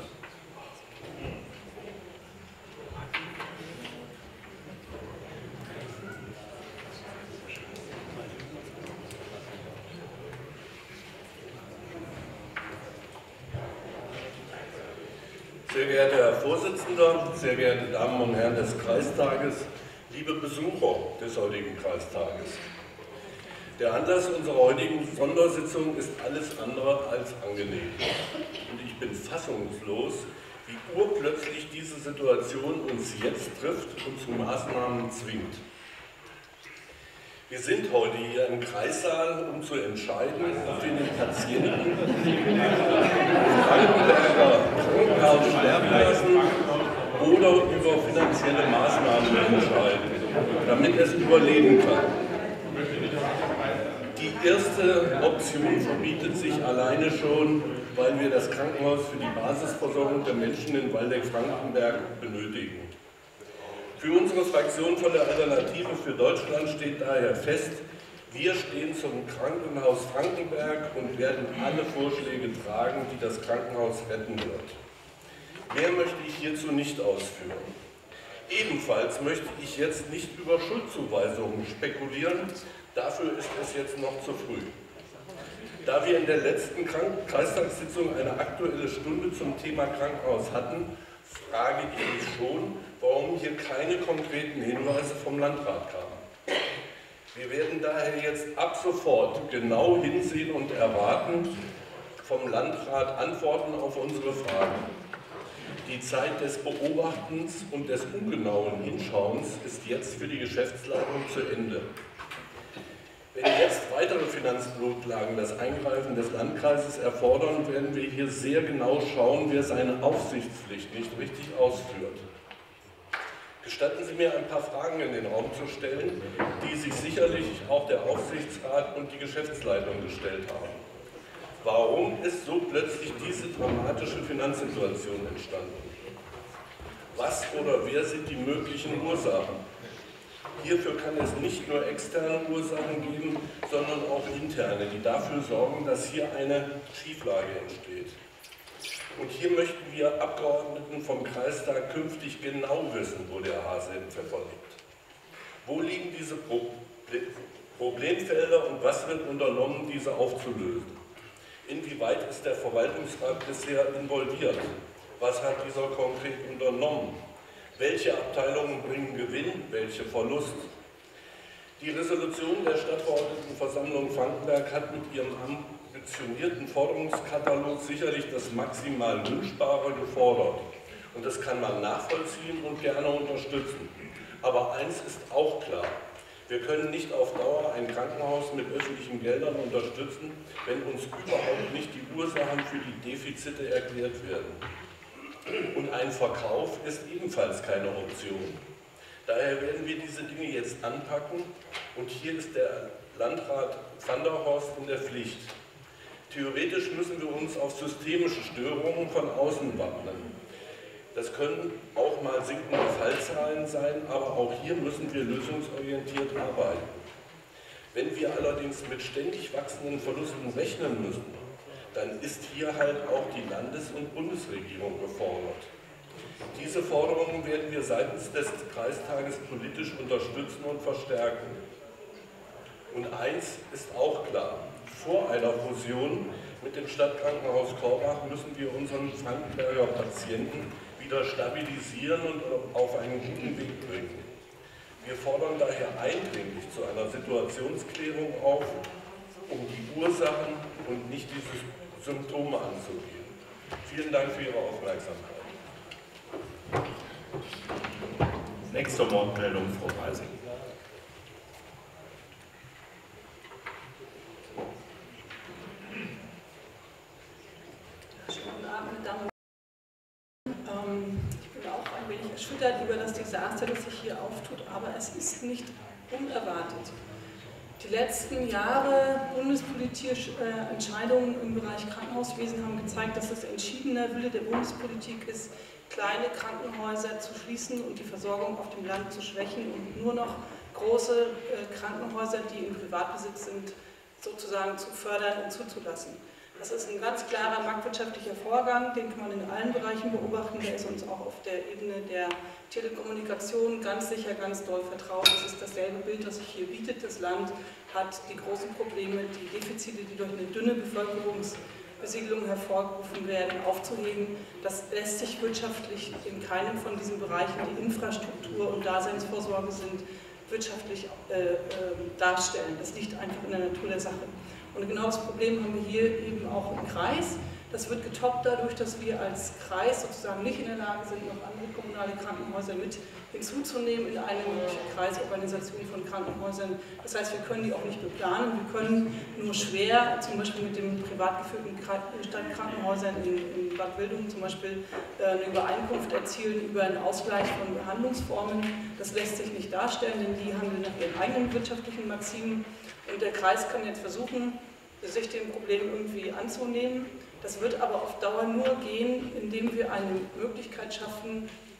Sehr geehrter Herr Vorsitzender, sehr geehrte Damen und Herren des Kreistages, liebe Besucher des heutigen Kreistages. Der Anlass unserer heutigen Sondersitzung ist alles andere als angenehm. Und ich bin fassungslos, wie urplötzlich diese Situation uns jetzt trifft und zu Maßnahmen zwingt. Wir sind heute hier im Kreissaal, um zu entscheiden, ob wir den Patienten im Frankenberger Krankenhaus sterben lassen oder über finanzielle Maßnahmen entscheiden, damit es überleben kann. Die erste Option verbietet sich alleine schon, weil wir das Krankenhaus für die Basisversorgung der Menschen in Waldeck-Frankenberg benötigen. Für unsere Fraktion von der Alternative für Deutschland steht daher fest, wir stehen zum Krankenhaus Frankenberg und werden alle Vorschläge tragen, die das Krankenhaus retten wird. Mehr möchte ich hierzu nicht ausführen. Ebenfalls möchte ich jetzt nicht über Schuldzuweisungen spekulieren, dafür ist es jetzt noch zu früh. Da wir in der letzten Kreistagssitzung eine aktuelle Stunde zum Thema Krankenhaus hatten, frage ich mich schon, warum hier keine konkreten Hinweise vom Landrat kamen. Wir werden daher jetzt ab sofort genau hinsehen und erwarten vom Landrat Antworten auf unsere Fragen. Die Zeit des Beobachtens und des ungenauen Hinschauens ist jetzt für die Geschäftsleitung zu Ende. Wenn jetzt weitere Finanznotlagen das Eingreifen des Landkreises erfordern, werden wir hier sehr genau schauen, wer seine Aufsichtspflicht nicht richtig ausführt. Gestatten Sie mir, ein paar Fragen in den Raum zu stellen, die sich sicherlich auch der Aufsichtsrat und die Geschäftsleitung gestellt haben. Warum ist so plötzlich diese dramatische Finanzsituation entstanden? Was oder wer sind die möglichen Ursachen? Hierfür kann es nicht nur externe Ursachen geben, sondern auch interne, die dafür sorgen, dass hier eine Schieflage entsteht. Und hier möchten wir Abgeordneten vom Kreistag künftig genau wissen, wo der Hase im Pfeffer liegt. Wo liegen diese Problemfelder und was wird unternommen, diese aufzulösen? Inwieweit ist der Verwaltungsrat bisher involviert? Was hat dieser konkret unternommen? Welche Abteilungen bringen Gewinn, welche Verlust? Die Resolution der Stadtverordnetenversammlung Frankenberg hat mit ihrem ambitionierten Forderungskatalog sicherlich das maximal Wünschbare gefordert. Und das kann man nachvollziehen und gerne unterstützen. Aber eins ist auch klar: Wir können nicht auf Dauer ein Krankenhaus mit öffentlichen Geldern unterstützen, wenn uns überhaupt nicht die Ursachen für die Defizite erklärt werden. Und ein Verkauf ist ebenfalls keine Option. Daher werden wir diese Dinge jetzt anpacken und hier ist der Landrat van der Horst in der Pflicht. Theoretisch müssen wir uns auf systemische Störungen von außen wappnen. Das können auch mal sinkende Fallzahlen sein, aber auch hier müssen wir lösungsorientiert arbeiten. Wenn wir allerdings mit ständig wachsenden Verlusten rechnen müssen, dann ist hier halt auch die Landes- und Bundesregierung gefordert. Diese Forderungen werden wir seitens des Kreistages politisch unterstützen und verstärken. Und eins ist auch klar: Vor einer Fusion mit dem Stadtkrankenhaus Korbach müssen wir unseren Frankenberger Patienten wieder stabilisieren und auf einen guten Weg bringen. Wir fordern daher eindringlich zu einer Situationsklärung auf, um die Ursachen und nicht diese Symptome anzugehen. Vielen Dank für Ihre Aufmerksamkeit. Nächste Wortmeldung, Frau Reising. Schönen Abend, meine Damen und Herren. Ich bin auch ein wenig erschüttert über das Desaster, das sich hier auftut, aber es ist nicht unerwartet. Die letzten Jahre bundespolitische Entscheidungen im Bereich Krankenhauswesen haben gezeigt, dass es entschiedener Wille der Bundespolitik ist, kleine Krankenhäuser zu schließen und die Versorgung auf dem Land zu schwächen und nur noch große Krankenhäuser, die im Privatbesitz sind, sozusagen zu fördern und zuzulassen. Das ist ein ganz klarer marktwirtschaftlicher Vorgang, den kann man in allen Bereichen beobachten. Der ist uns auch auf der Ebene der Telekommunikation ganz sicher, ganz doll vertraut. Das ist dasselbe Bild, das sich hier bietet. Das Land hat die großen Probleme, die Defizite, die durch eine dünne Bevölkerungsbesiedlung hervorgerufen werden, aufzuheben. Das lässt sich wirtschaftlich in keinem von diesen Bereichen, die Infrastruktur und Daseinsvorsorge sind, wirtschaftlich darstellen. Das liegt einfach in der Natur der Sache. Und genau das Problem haben wir hier eben auch im Kreis. Das wird getoppt dadurch, dass wir als Kreis sozusagen nicht in der Lage sind, noch andere kommunale Krankenhäuser mit hinzuzunehmen in eine mögliche Kreisorganisation von Krankenhäusern. Das heißt, wir können die auch nicht beplanen. Wir können nur schwer, zum Beispiel mit den privat geführten Stadtkrankenhäusern in Bad Wildungen zum Beispiel, eine Übereinkunft erzielen über einen Ausgleich von Behandlungsformen. Das lässt sich nicht darstellen, denn die handeln nach ihren eigenen wirtschaftlichen Maximen. Und der Kreis kann jetzt versuchen, sich dem Problem irgendwie anzunehmen. Das wird aber auf Dauer nur gehen, indem wir eine Möglichkeit schaffen,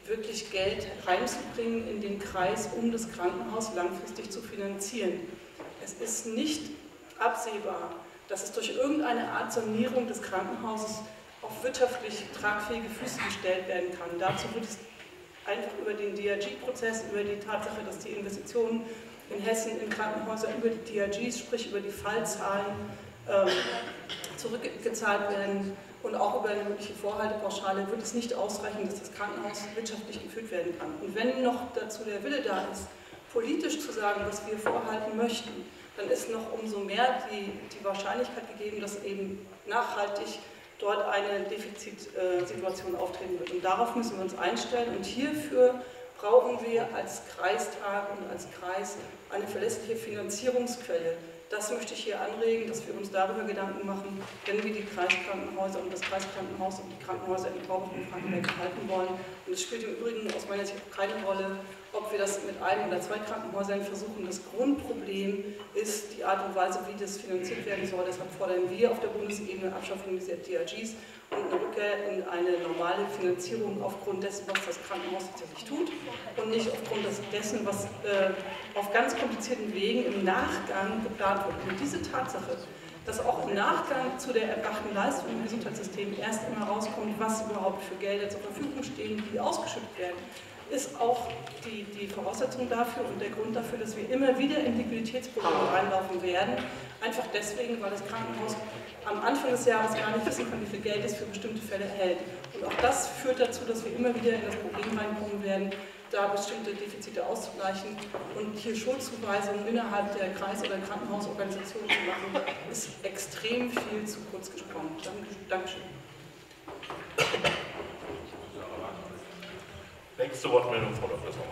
wirklich Geld reinzubringen in den Kreis, um das Krankenhaus langfristig zu finanzieren. Es ist nicht absehbar, dass es durch irgendeine Art Sanierung des Krankenhauses auf wirtschaftlich tragfähige Füße gestellt werden kann. Dazu wird es einfach über den DRG-Prozess, über die Tatsache, dass die Investitionen in Hessen in Krankenhäuser über die DRGs, sprich über die Fallzahlen, zurückgezahlt werden und auch über eine mögliche Vorhaltepauschale wird es nicht ausreichen, dass das Krankenhaus wirtschaftlich geführt werden kann. Und wenn noch dazu der Wille da ist, politisch zu sagen, was wir vorhalten möchten, dann ist noch umso mehr die Wahrscheinlichkeit gegeben, dass eben nachhaltig dort eine Defizitsituation auftreten wird. Und darauf müssen wir uns einstellen. Und hierfür brauchen wir als Kreistag und als Kreis eine verlässliche Finanzierungsquelle. Das möchte ich hier anregen, dass wir uns darüber Gedanken machen, wenn wir die Kreiskrankenhäuser und das Kreiskrankenhaus und die Krankenhäuser in Coburg und Frankenberg halten wollen. Und es spielt im Übrigen aus meiner Sicht auch keine Rolle, ob wir das mit 1 oder 2 Krankenhäusern versuchen. Das Grundproblem ist die Art und Weise, wie das finanziert werden soll. Deshalb fordern wir auf der Bundesebene Abschaffung dieser DRGs und eine Rückkehr in eine normale Finanzierung aufgrund dessen, was das Krankenhaus tatsächlich tut und nicht aufgrund dessen, was auf ganz komplizierten Wegen im Nachgang geplant wird. Und diese Tatsache, dass auch im Nachgang zu der erbrachten Leistung im Gesundheitssystem erst einmal rauskommt, was überhaupt für Gelder zur Verfügung stehen, die ausgeschüttet werden, ist auch die Voraussetzung dafür und der Grund dafür, dass wir immer wieder in Liquiditätsprobleme reinlaufen werden. Einfach deswegen, weil das Krankenhaus am Anfang des Jahres gar nicht wissen kann, wie viel Geld es für bestimmte Fälle hält. Und auch das führt dazu, dass wir immer wieder in das Problem reinkommen werden, da bestimmte Defizite auszugleichen. Und hier Schuldzuweisungen innerhalb der Kreis- oder Krankenhausorganisation zu machen, ist extrem viel zu kurz gesprungen. Dankeschön. Nächste Wortmeldung, Frau Dr. Sommer.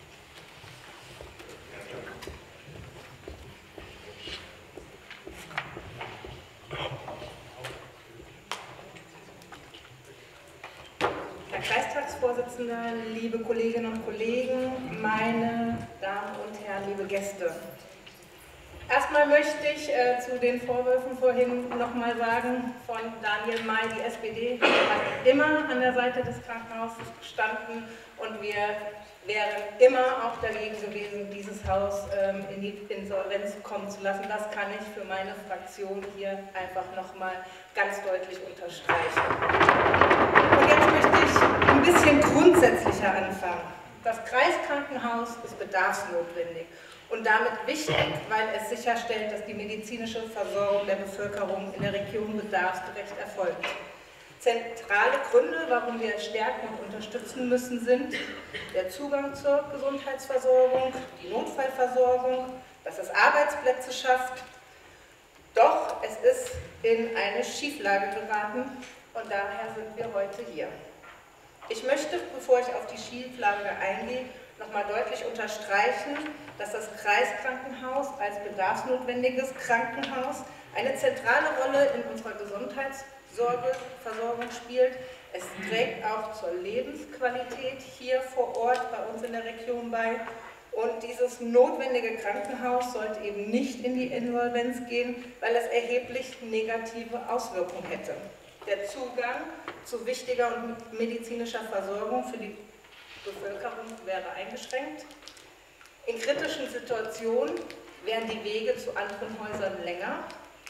Herr Kreistagsvorsitzender, liebe Kolleginnen und Kollegen, meine Damen und Herren, liebe Gäste. Erstmal möchte ich zu den Vorwürfen vorhin nochmal sagen von Daniel May, die SPD hat immer an der Seite des Krankenhauses gestanden und wir wären immer auch dagegen gewesen, dieses Haus in die Insolvenz kommen zu lassen. Das kann ich für meine Fraktion hier einfach nochmal ganz deutlich unterstreichen. Und jetzt möchte ich ein bisschen grundsätzlicher anfangen. Das Kreiskrankenhaus ist bedarfsnotwendig und damit wichtig, weil es sicherstellt, dass die medizinische Versorgung der Bevölkerung in der Region bedarfsgerecht erfolgt. Zentrale Gründe, warum wir es stärken und unterstützen müssen, sind der Zugang zur Gesundheitsversorgung, die Notfallversorgung, dass es Arbeitsplätze schafft. Doch es ist in eine Schieflage geraten und daher sind wir heute hier. Ich möchte, bevor ich auf die Schieflage eingehe, nochmal deutlich unterstreichen, dass das Kreiskrankenhaus als bedarfsnotwendiges Krankenhaus eine zentrale Rolle in unserer Gesundheitsversorgung spielt. Es trägt auch zur Lebensqualität hier vor Ort bei uns in der Region bei. Und dieses notwendige Krankenhaus sollte eben nicht in die Insolvenz gehen, weil es erheblich negative Auswirkungen hätte. Der Zugang zu wichtiger und medizinischer Versorgung für die Bevölkerung wäre eingeschränkt. In kritischen Situationen wären die Wege zu anderen Häusern länger.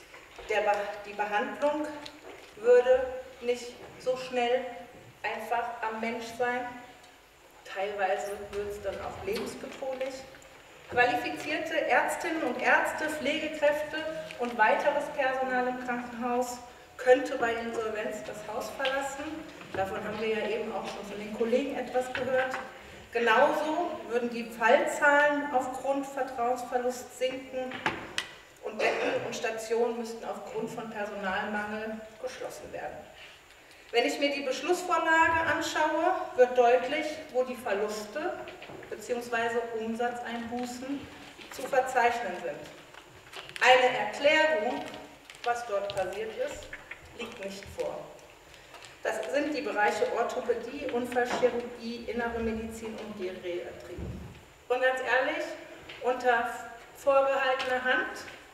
Die Behandlung würde nicht so schnell einfach am Mensch sein. Teilweise wird es dann auch lebensbedrohlich. Qualifizierte Ärztinnen und Ärzte, Pflegekräfte und weiteres Personal im Krankenhaus könnte bei Insolvenz das Haus verlassen. Davon haben wir ja eben auch schon von den Kollegen etwas gehört. Genauso würden die Fallzahlen aufgrund Vertrauensverlust sinken und Betten und Stationen müssten aufgrund von Personalmangel geschlossen werden. Wenn ich mir die Beschlussvorlage anschaue, wird deutlich, wo die Verluste bzw. Umsatzeinbußen zu verzeichnen sind. Eine Erklärung, was dort passiert ist, liegt nicht vor. Das sind die Bereiche Orthopädie, Unfallchirurgie, Innere Medizin und Geriatrie. Und ganz ehrlich, unter vorgehaltener Hand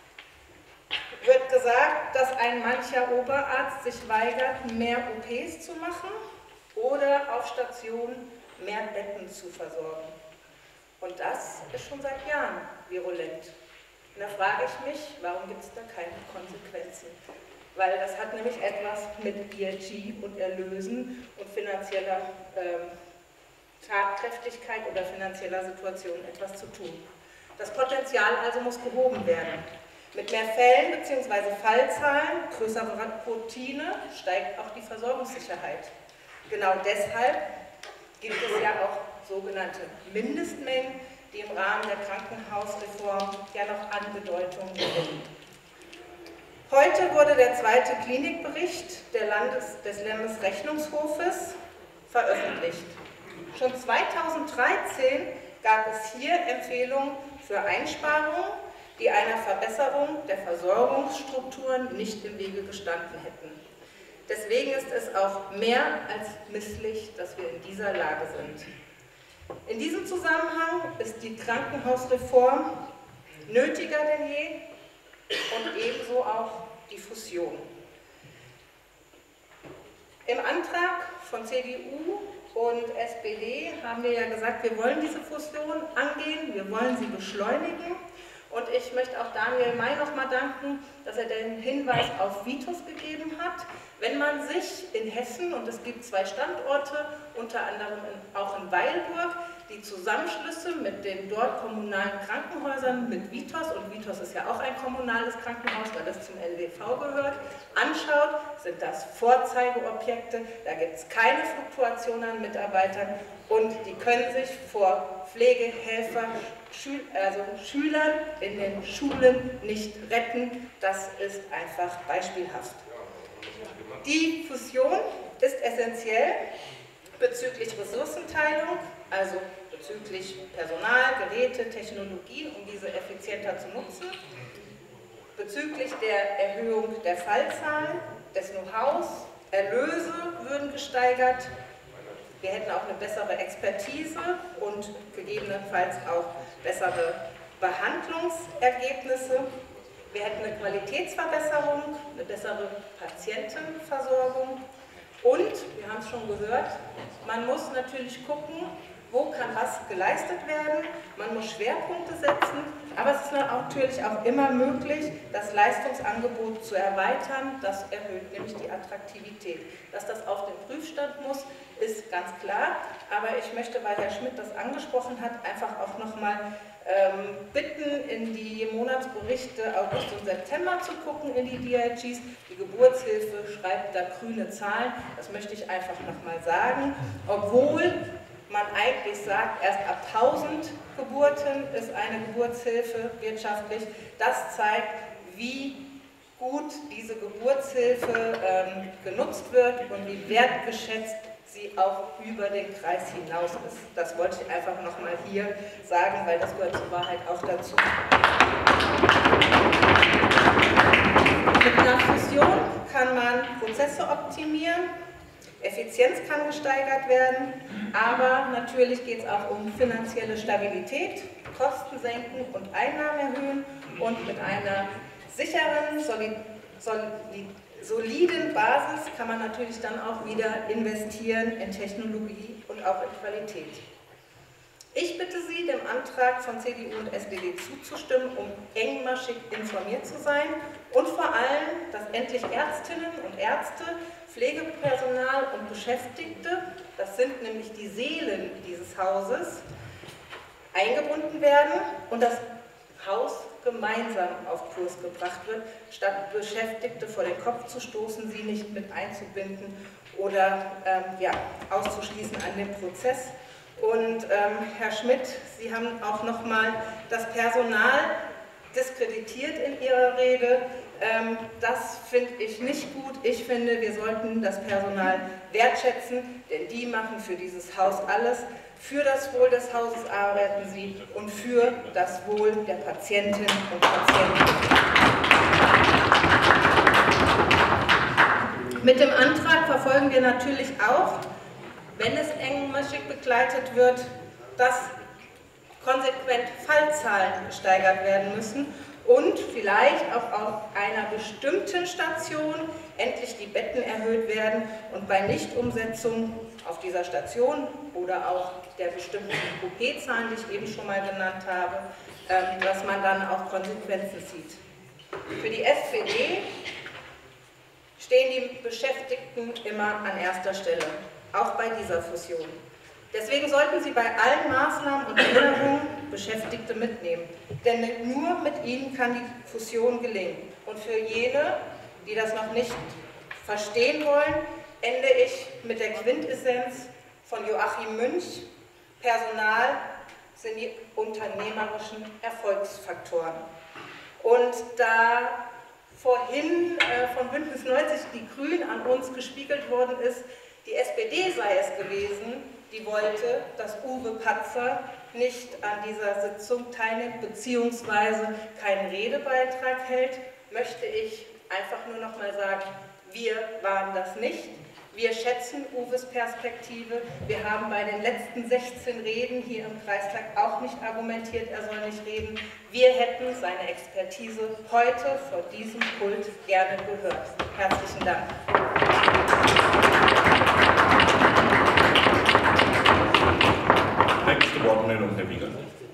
wird gesagt, dass ein mancher Oberarzt sich weigert, mehr OPs zu machen oder auf Stationen mehr Betten zu versorgen. Und das ist schon seit Jahren virulent. Und da frage ich mich, warum gibt es da keine Konsequenzen? Weil das hat nämlich etwas mit ESG und Erlösen und finanzieller Tatkräftigkeit oder finanzieller Situation etwas zu tun. Das Potenzial also muss gehoben werden. Mit mehr Fällen bzw. Fallzahlen, größerer Routine steigt auch die Versorgungssicherheit. Genau deshalb gibt es ja auch sogenannte Mindestmengen, die im Rahmen der Krankenhausreform ja noch an Bedeutung gewinnen. Heute wurde der zweite Klinikbericht des Landesrechnungshofes veröffentlicht. Schon 2013 gab es hier Empfehlungen für Einsparungen, die einer Verbesserung der Versorgungsstrukturen nicht im Wege gestanden hätten. Deswegen ist es auch mehr als misslich, dass wir in dieser Lage sind. In diesem Zusammenhang ist die Krankenhausreform nötiger denn je und ebenso auch die Fusion. Im Antrag von CDU und SPD haben wir ja gesagt, wir wollen diese Fusion angehen, wir wollen sie beschleunigen. Und ich möchte auch Daniel May nochmal danken, dass er den Hinweis auf Vitus gegeben hat. Wenn man sich in Hessen, und es gibt 2 Standorte, unter anderem auch in Weilburg, die Zusammenschlüsse mit den dort kommunalen Krankenhäusern, mit Vitos, und Vitos ist ja auch ein kommunales Krankenhaus, weil das zum LWV gehört, anschaut, sind das Vorzeigeobjekte, da gibt es keine Fluktuation an Mitarbeitern und die können sich vor Pflegehelfer, also Schülern in den Schulen nicht retten. Das ist einfach beispielhaft. Die Fusion ist essentiell bezüglich Ressourcenteilung, also bezüglich Personal, Geräte, Technologien, um diese effizienter zu nutzen, bezüglich der Erhöhung der Fallzahlen, des Know-hows, Erlöse würden gesteigert, wir hätten auch eine bessere Expertise und gegebenenfalls auch bessere Behandlungsergebnisse. Wir hätten eine Qualitätsverbesserung, eine bessere Patientenversorgung und, wir haben es schon gehört, man muss natürlich gucken, wo kann was geleistet werden, man muss Schwerpunkte setzen, aber es ist natürlich auch immer möglich, das Leistungsangebot zu erweitern, das erhöht nämlich die Attraktivität. Dass das auf den Prüfstand muss, ist ganz klar, aber ich möchte, weil Herr Schmidt das angesprochen hat, einfach auch nochmal bitten, in die Monatsberichte August und September zu gucken, in die DRGs. Die Geburtshilfe schreibt da grüne Zahlen, das möchte ich einfach nochmal sagen, obwohl man eigentlich sagt, erst ab 1000 Geburten ist eine Geburtshilfe wirtschaftlich. Das zeigt, wie gut diese Geburtshilfe genutzt wird und wie wertgeschätzt sie auch über den Kreis hinaus ist. Das wollte ich einfach nochmal hier sagen, weil das gehört zur Wahrheit auch dazu. Mit einer Fusion kann man Prozesse optimieren, Effizienz kann gesteigert werden, aber natürlich geht es auch um finanzielle Stabilität, Kosten senken und Einnahmen erhöhen und mit einer sicheren, soliden Basis kann man natürlich dann auch wieder investieren in Technologie und auch in Qualität. Ich bitte Sie, dem Antrag von CDU und SPD zuzustimmen, um engmaschig informiert zu sein und vor allem, dass endlich Ärztinnen und Ärzte, Pflegepersonal und Beschäftigte, das sind nämlich die Seelen dieses Hauses, eingebunden werden und das Haus gemeinsam auf Kurs gebracht wird, statt Beschäftigte vor den Kopf zu stoßen, sie nicht mit einzubinden oder auszuschließen an dem Prozess. Und Herr Schmidt, Sie haben auch nochmal das Personal diskreditiert in Ihrer Rede. Das finde ich nicht gut. Ich finde, wir sollten das Personal wertschätzen, denn die machen für dieses Haus alles. Für das Wohl des Hauses arbeiten sie und für das Wohl der Patientinnen und Patienten. Mit dem Antrag verfolgen wir natürlich auch, wenn es engmaschig begleitet wird, dass konsequent Fallzahlen gesteigert werden müssen und vielleicht auch auf einer bestimmten Station endlich die Betten erhöht werden und bei Nichtumsetzung auf dieser Station oder auch der bestimmten Coupé-Zahlen, die ich eben schon mal genannt habe, dass man dann auch Konsequenzen zieht. Für die SPD stehen die Beschäftigten immer an erster Stelle, auch bei dieser Fusion. Deswegen sollten Sie bei allen Maßnahmen und Änderungen Beschäftigte mitnehmen, denn nur mit ihnen kann die Fusion gelingen. Und für jene, die das noch nicht verstehen wollen, ende ich mit der Quintessenz von Joachim Münch: Personal sind die unternehmerischen Erfolgsfaktoren. Und da vorhin von Bündnis 90 die Grünen an uns gespiegelt worden ist, die SPD sei es gewesen, die wollte, dass Uwe Patzer nicht an dieser Sitzung teilnimmt bzw. keinen Redebeitrag hält, möchte ich einfach nur noch mal sagen, wir waren das nicht. Wir schätzen Uwes Perspektive. Wir haben bei den letzten 16 Reden hier im Kreistag auch nicht argumentiert, er soll nicht reden. Wir hätten seine Expertise heute vor diesem Pult gerne gehört. Herzlichen Dank. Nächste Wortmeldung, Herr Wiegand.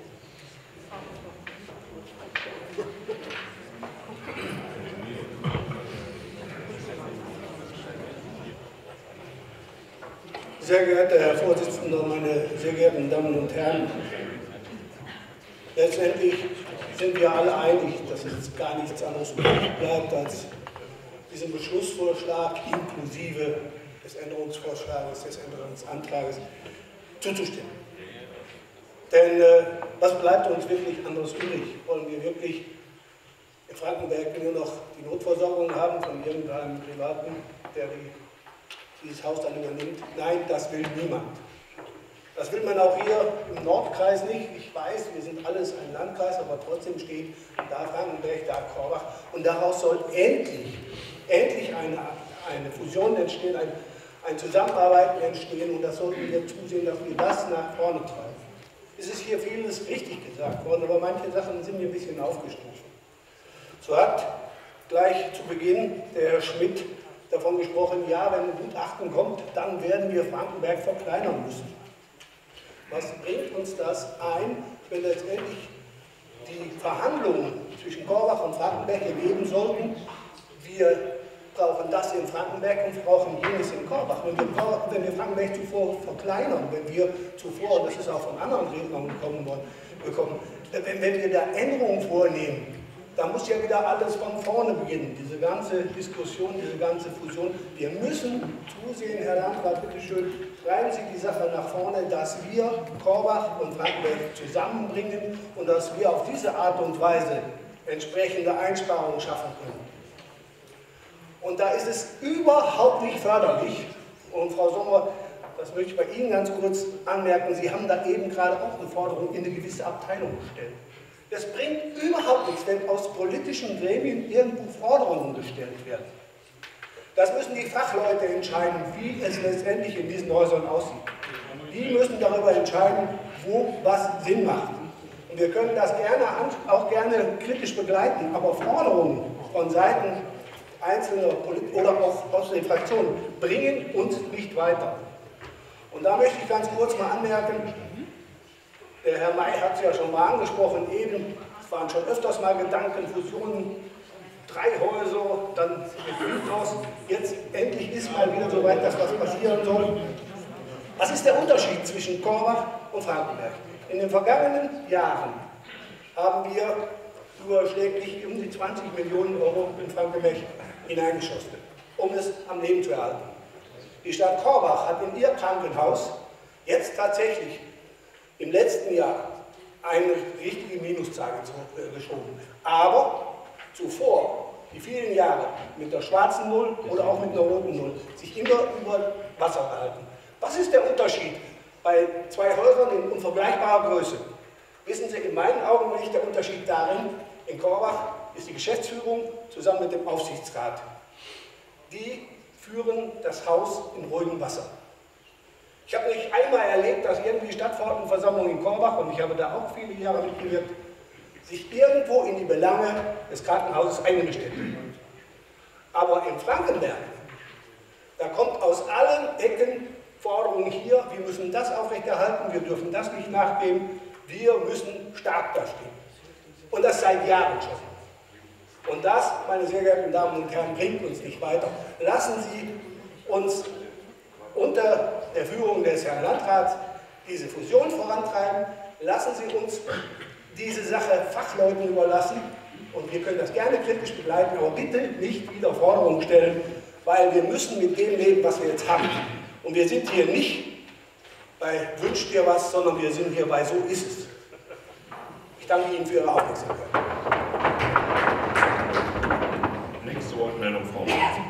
Sehr geehrter Herr Vorsitzender, meine sehr geehrten Damen und Herren, letztendlich sind wir alle einig, dass jetzt gar nichts anderes übrig bleibt, als diesem Beschlussvorschlag inklusive des Änderungsvorschlags, des Änderungsantrages zuzustimmen. Denn was bleibt uns wirklich anderes übrig? Wollen wir wirklich in Frankenberg nur noch die Notversorgung haben von irgendeinem Privaten, der dieses Haus dann übernimmt? Nein, das will niemand. Das will man auch hier im Nordkreis nicht. Ich weiß, wir sind alles ein Landkreis, aber trotzdem steht da Frankenberg, da Korbach. Und daraus soll endlich eine Fusion entstehen, ein Zusammenarbeiten entstehen. Und das sollten wir zusehen, dass wir das nach vorne treiben. Es ist hier vieles richtig gesagt worden, aber manche Sachen sind mir ein bisschen aufgestoßen. So hat gleich zu Beginn der Herr Schmidt davon gesprochen, ja, wenn ein Gutachten kommt, dann werden wir Frankenberg verkleinern müssen. Was bringt uns das ein, wenn letztendlich die Verhandlungen zwischen Korbach und Frankenberg ergeben sollten, wir brauchen das in Frankenberg und brauchen jenes in Korbach. Wenn wir Frankenberg zuvor verkleinern, wenn wir zuvor, und das ist auch von anderen Rednern gekommen, wenn wir da Änderungen vornehmen, da muss ja wieder alles von vorne beginnen, diese ganze Diskussion, diese ganze Fusion. Wir müssen zusehen, Herr Landrat, bitteschön, treiben Sie die Sache nach vorne, dass wir Korbach und Frankenberg zusammenbringen und dass wir auf diese Art und Weise entsprechende Einsparungen schaffen können. Und da ist es überhaupt nicht förderlich, und Frau Sommer, das möchte ich bei Ihnen ganz kurz anmerken, Sie haben da eben gerade auch eine Forderung in eine gewisse Abteilung gestellt. Das bringt überhaupt nichts, wenn aus politischen Gremien irgendwo Forderungen gestellt werden. Das müssen die Fachleute entscheiden, wie es letztendlich in diesen Häusern aussieht. Die müssen darüber entscheiden, wo was Sinn macht. Und wir können das auch gerne kritisch begleiten, aber Forderungen von Seiten einzelner oder auch aus den Fraktionen bringen uns nicht weiter. Und da möchte ich ganz kurz mal anmerken, der Herr May hat es ja schon mal angesprochen, eben, es waren schon öfters mal Gedanken, Fusionen, 3 Häuser, dann Südhaus, jetzt endlich ist mal wieder so weit, dass was passieren soll. Was ist der Unterschied zwischen Korbach und Frankenberg? In den vergangenen Jahren haben wir überschläglich um die 20 Millionen Euro in Frankenberg hineingeschossen, um es am Leben zu erhalten. Die Stadt Korbach hat in ihr Krankenhaus jetzt tatsächlich im letzten Jahr eine richtige Minuszahl geschoben. Aber zuvor, die vielen Jahre mit der schwarzen Null oder auch mit der roten Null, sich immer über Wasser gehalten. Was ist der Unterschied bei 2 Häusern in unvergleichbarer Größe? Wissen Sie, in meinen Augen liegt der Unterschied darin, in Korbach ist die Geschäftsführung zusammen mit dem Aufsichtsrat. Die führen das Haus in ruhigem Wasser. Ich habe nicht einmal erlebt, dass irgendwie Stadtverordnetenversammlung in Korbach, und ich habe da auch viele Jahre mitgewirkt, sich irgendwo in die Belange des Krankenhauses eingestellt wird. Aber in Frankenberg, da kommt aus allen Ecken Forderungen hier, wir müssen das aufrechterhalten, wir dürfen das nicht nachgeben, wir müssen stark dastehen. Und das seit Jahren schon. Und das, meine sehr geehrten Damen und Herren, bringt uns nicht weiter. Lassen Sie uns unter der Führung des Herrn Landrats diese Fusion vorantreiben. Lassen Sie uns diese Sache Fachleuten überlassen. Und wir können das gerne kritisch begleiten, aber bitte nicht wieder Forderungen stellen, weil wir müssen mit dem leben, was wir jetzt haben. Und wir sind hier nicht bei Wünsch dir was, sondern wir sind hier bei So ist es. Ich danke Ihnen für Ihre Aufmerksamkeit. Nächste Wortmeldung, Frau Merz.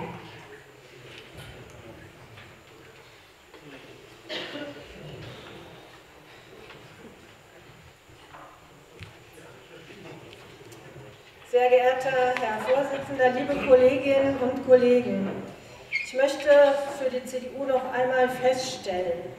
Sehr geehrter Herr Vorsitzender, liebe Kolleginnen und Kollegen, ich möchte für die CDU noch einmal feststellen,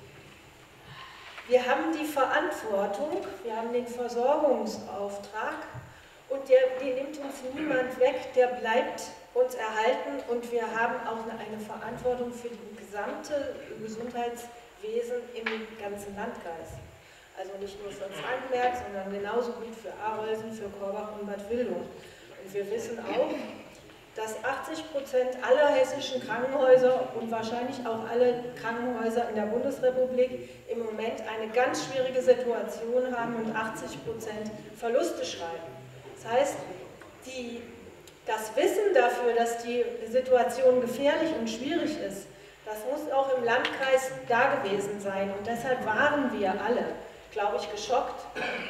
wir haben die Verantwortung, wir haben den Versorgungsauftrag und den nimmt uns niemand weg, der bleibt uns erhalten und wir haben auch eine Verantwortung für das gesamte Gesundheitswesen im ganzen Landkreis. Also nicht nur für Frankenberg, sondern genauso gut für Arolsen, für Korbach und Bad Wildung. Und wir wissen auch, dass 80% aller hessischen Krankenhäuser und wahrscheinlich auch alle Krankenhäuser in der Bundesrepublik im Moment eine ganz schwierige Situation haben und 80% Verluste schreiben. Das heißt, das Wissen dafür, dass die Situation gefährlich und schwierig ist, das muss auch im Landkreis da gewesen sein. Und deshalb waren wir alle, glaube ich, geschockt,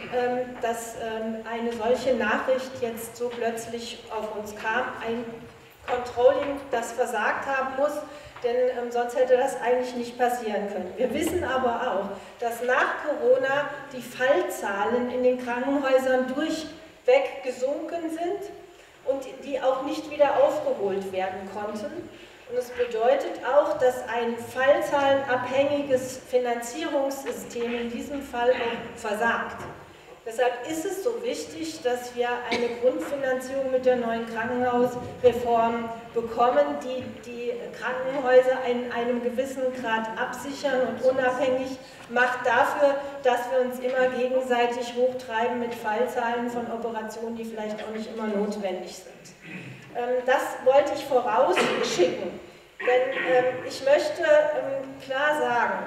dass eine solche Nachricht jetzt so plötzlich auf uns kam. Ein Controlling, das versagt haben muss, denn sonst hätte das eigentlich nicht passieren können. Wir wissen aber auch, dass nach Corona die Fallzahlen in den Krankenhäusern durchweg gesunken sind und die auch nicht wieder aufgeholt werden konnten. Und es bedeutet auch, dass ein fallzahlenabhängiges Finanzierungssystem in diesem Fall auch versagt. Deshalb ist es so wichtig, dass wir eine Grundfinanzierung mit der neuen Krankenhausreform bekommen, die die Krankenhäuser in einem gewissen Grad absichern und unabhängig macht dafür, dass wir uns immer gegenseitig hochtreiben mit Fallzahlen von Operationen, die vielleicht auch nicht immer notwendig sind. Das wollte ich vorausschicken, denn ich möchte klar sagen,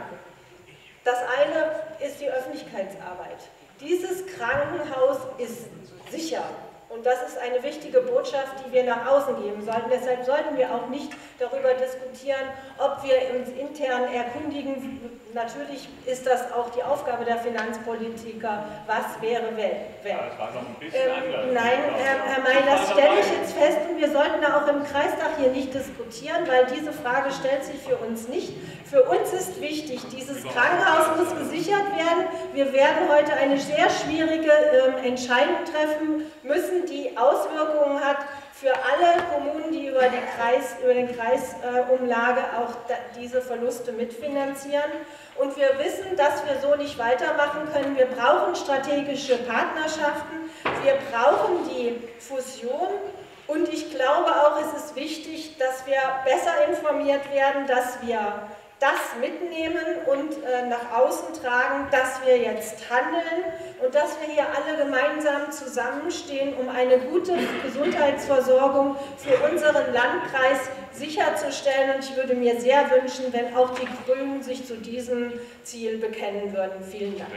das eine ist die Öffentlichkeitsarbeit. Dieses Krankenhaus ist sicher und das ist eine wichtige Botschaft, die wir nach außen geben sollten. Deshalb sollten wir auch nicht darüber diskutieren, ob wir uns intern erkundigen. Natürlich ist das auch die Aufgabe der Finanzpolitiker. Was wäre, wenn? Das war noch ein bisschen anders. Nein, Herr May, das stelle ich jetzt fest und wir sollten da auch im Kreistag hier nicht diskutieren, weil diese Frage stellt sich für uns nicht. Für uns ist wichtig, dieses Krankenhaus muss gesichert werden. Wir werden heute eine sehr schwierige Entscheidung treffen müssen, die Auswirkungen hat für alle Kommunen, die über den Kreisumlage auch diese Verluste mitfinanzieren. Und wir wissen, dass wir so nicht weitermachen können. Wir brauchen strategische Partnerschaften, wir brauchen die Fusion. Und ich glaube auch, es ist wichtig, dass wir besser informiert werden, dass wir das mitnehmen und nach außen tragen, dass wir jetzt handeln und dass wir hier alle gemeinsam zusammenstehen, um eine gute Gesundheitsversorgung für unseren Landkreis sicherzustellen. Und ich würde mir sehr wünschen, wenn auch die Grünen sich zu diesem Ziel bekennen würden. Vielen Dank.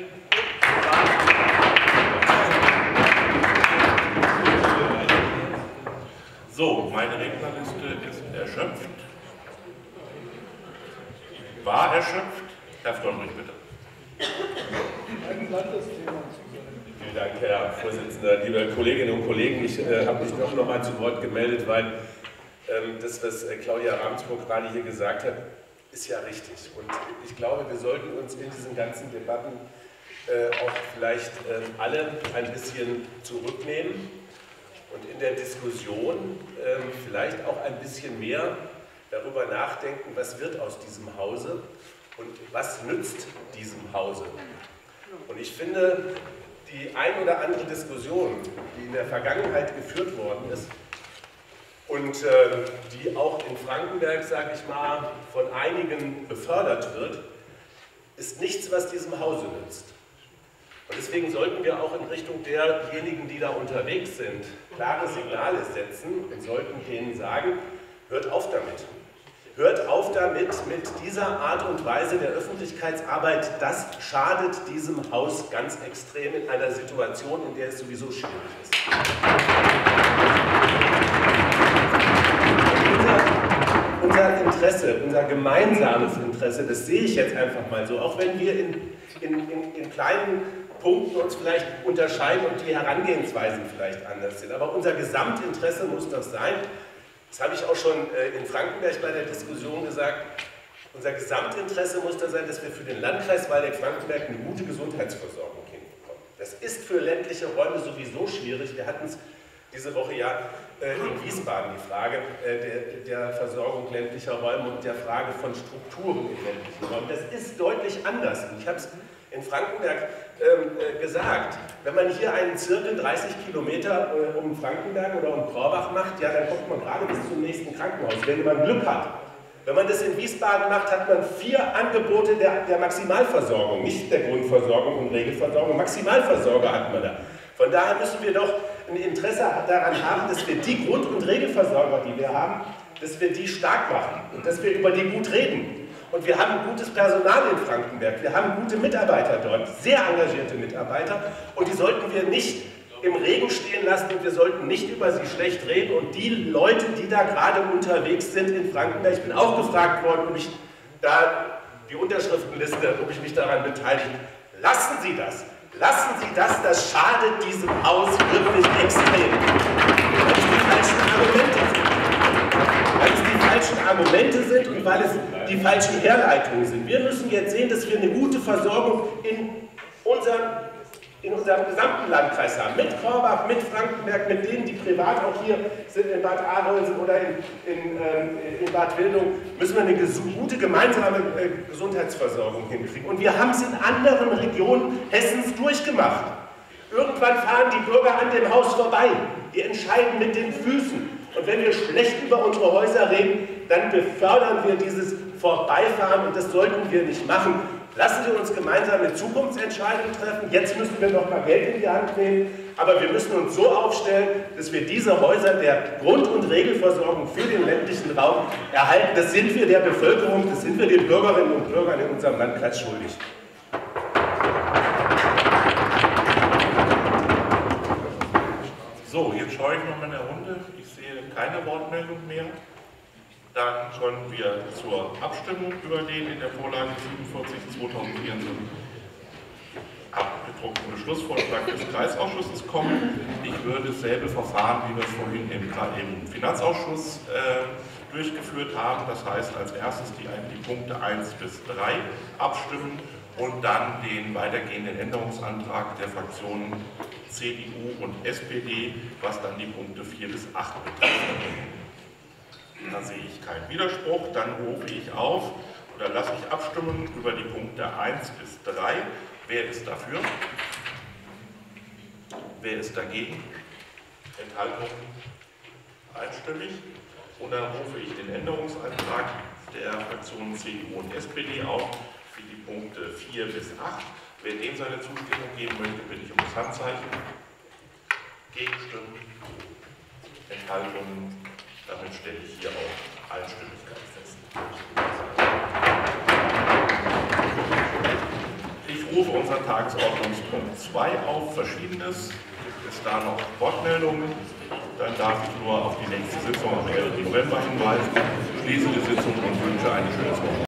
So, meine Rednerliste ist erschöpft. War erschöpft. Herr Frömmrich, bitte. Vielen Dank, Herr Vorsitzender. Liebe Kolleginnen und Kollegen, ich habe mich doch noch mal zu Wort gemeldet, weil das, was Claudia Ravensburg gerade hier gesagt hat, ist ja richtig. Und ich glaube, wir sollten uns in diesen ganzen Debatten auch vielleicht alle ein bisschen zurücknehmen und in der Diskussion vielleicht auch ein bisschen mehr darüber nachdenken, was wird aus diesem Hause und was nützt diesem Hause. Und ich finde, die ein oder andere Diskussion, die in der Vergangenheit geführt worden ist und die auch in Frankenberg, sage ich mal, von einigen befördert wird, ist nichts, was diesem Hause nützt. Und deswegen sollten wir auch in Richtung derjenigen, die da unterwegs sind, klare Signale setzen und sollten denen sagen, hört auf damit. Hört auf damit, mit dieser Art und Weise der Öffentlichkeitsarbeit. Das schadet diesem Haus ganz extrem in einer Situation, in der es sowieso schwierig ist. Unser Interesse, unser gemeinsames Interesse, das sehe ich jetzt einfach mal so, auch wenn wir in kleinen Punkten uns vielleicht unterscheiden und die Herangehensweisen vielleicht anders sind. Aber unser Gesamtinteresse muss doch sein, das habe ich auch schon in Frankenberg bei der Diskussion gesagt, unser Gesamtinteresse muss da sein, dass wir für den Landkreis Waldeck-Frankenberg eine gute Gesundheitsversorgung hinbekommen. Das ist für ländliche Räume sowieso schwierig. Wir hatten es diese Woche ja in Wiesbaden die Frage der Versorgung ländlicher Räume und der Frage von Strukturen in ländlichen Räumen. Das ist deutlich anders. Und ich habe es in Frankenberg gesagt, wenn man hier einen Zirkel 30 Kilometer um Frankenberg oder um Korbach macht, ja, dann kommt man gerade bis zum nächsten Krankenhaus, wenn man Glück hat. Wenn man das in Wiesbaden macht, hat man 4 Angebote der Maximalversorgung, nicht der Grundversorgung und Regelversorgung, Maximalversorger hat man da. Von daher müssen wir doch ein Interesse daran haben, dass wir die Grund- und Regelversorger, die wir haben, dass wir die stark machen und dass wir über die gut reden. Und wir haben gutes Personal in Frankenberg, wir haben gute Mitarbeiter dort, sehr engagierte Mitarbeiter und die sollten wir nicht im Regen stehen lassen und wir sollten nicht über sie schlecht reden. Und die Leute, die da gerade unterwegs sind in Frankenberg, ich bin auch gefragt worden, ob ich da die Unterschriftenliste, ob ich mich daran beteilige. Lassen Sie das! Lassen Sie das, das schadet diesem Haus wirklich extrem. Weil es die falschen Argumente sind und weil es die falschen Herleitungen sind. Wir müssen jetzt sehen, dass wir eine gute Versorgung in unserem gesamten Landkreis haben. Mit Korbach, mit Frankenberg, mit denen, die privat auch hier sind, in Bad Arolsen oder in Bad Wildung, müssen wir eine gute gemeinsame Gesundheitsversorgung hinkriegen. Und wir haben es in anderen Regionen Hessens durchgemacht. Irgendwann fahren die Bürger an dem Haus vorbei. Die entscheiden mit den Füßen. Und wenn wir schlecht über unsere Häuser reden, dann befördern wir dieses Vorbeifahren und das sollten wir nicht machen. Lassen Sie uns gemeinsam eine Zukunftsentscheidung treffen. Jetzt müssen wir noch mal Geld in die Hand nehmen, aber wir müssen uns so aufstellen, dass wir diese Häuser der Grund- und Regelversorgung für den ländlichen Raum erhalten. Das sind wir der Bevölkerung, das sind wir den Bürgerinnen und Bürgern in unserem Landkreis schuldig. So, jetzt schaue ich noch mal in der Runde. Ich sehe keine Wortmeldung mehr. Dann können wir zur Abstimmung über den in der Vorlage 47/2024 abgedruckten Beschlussvorschlag des Kreisausschusses kommen. Ich würde dasselbe Verfahren, wie wir es vorhin im Finanzausschuss durchgeführt haben. Das heißt, als erstes die Punkte 1 bis 3 abstimmen und dann den weitergehenden Änderungsantrag der Fraktionen CDU und SPD, was dann die Punkte 4 bis 8 betrifft. Da sehe ich keinen Widerspruch. Dann rufe ich auf oder lasse ich abstimmen über die Punkte 1 bis 3. Wer ist dafür? Wer ist dagegen? Enthaltung? Einstimmig. Und dann rufe ich den Änderungsantrag der Fraktionen CDU und SPD auf für die Punkte 4 bis 8. Wer dem seine Zustimmung geben möchte, bitte ich um das Handzeichen. Gegenstimmen? Enthaltungen? Damit stelle ich hier auch Einstimmigkeit fest. Ich rufe unseren Tagesordnungspunkt 2 auf, Verschiedenes. Gibt es da noch Wortmeldungen? Dann darf ich nur auf die nächste Sitzung am 11. November hinweisen. Schließe die Sitzung und wünsche ein schönes Wochenende.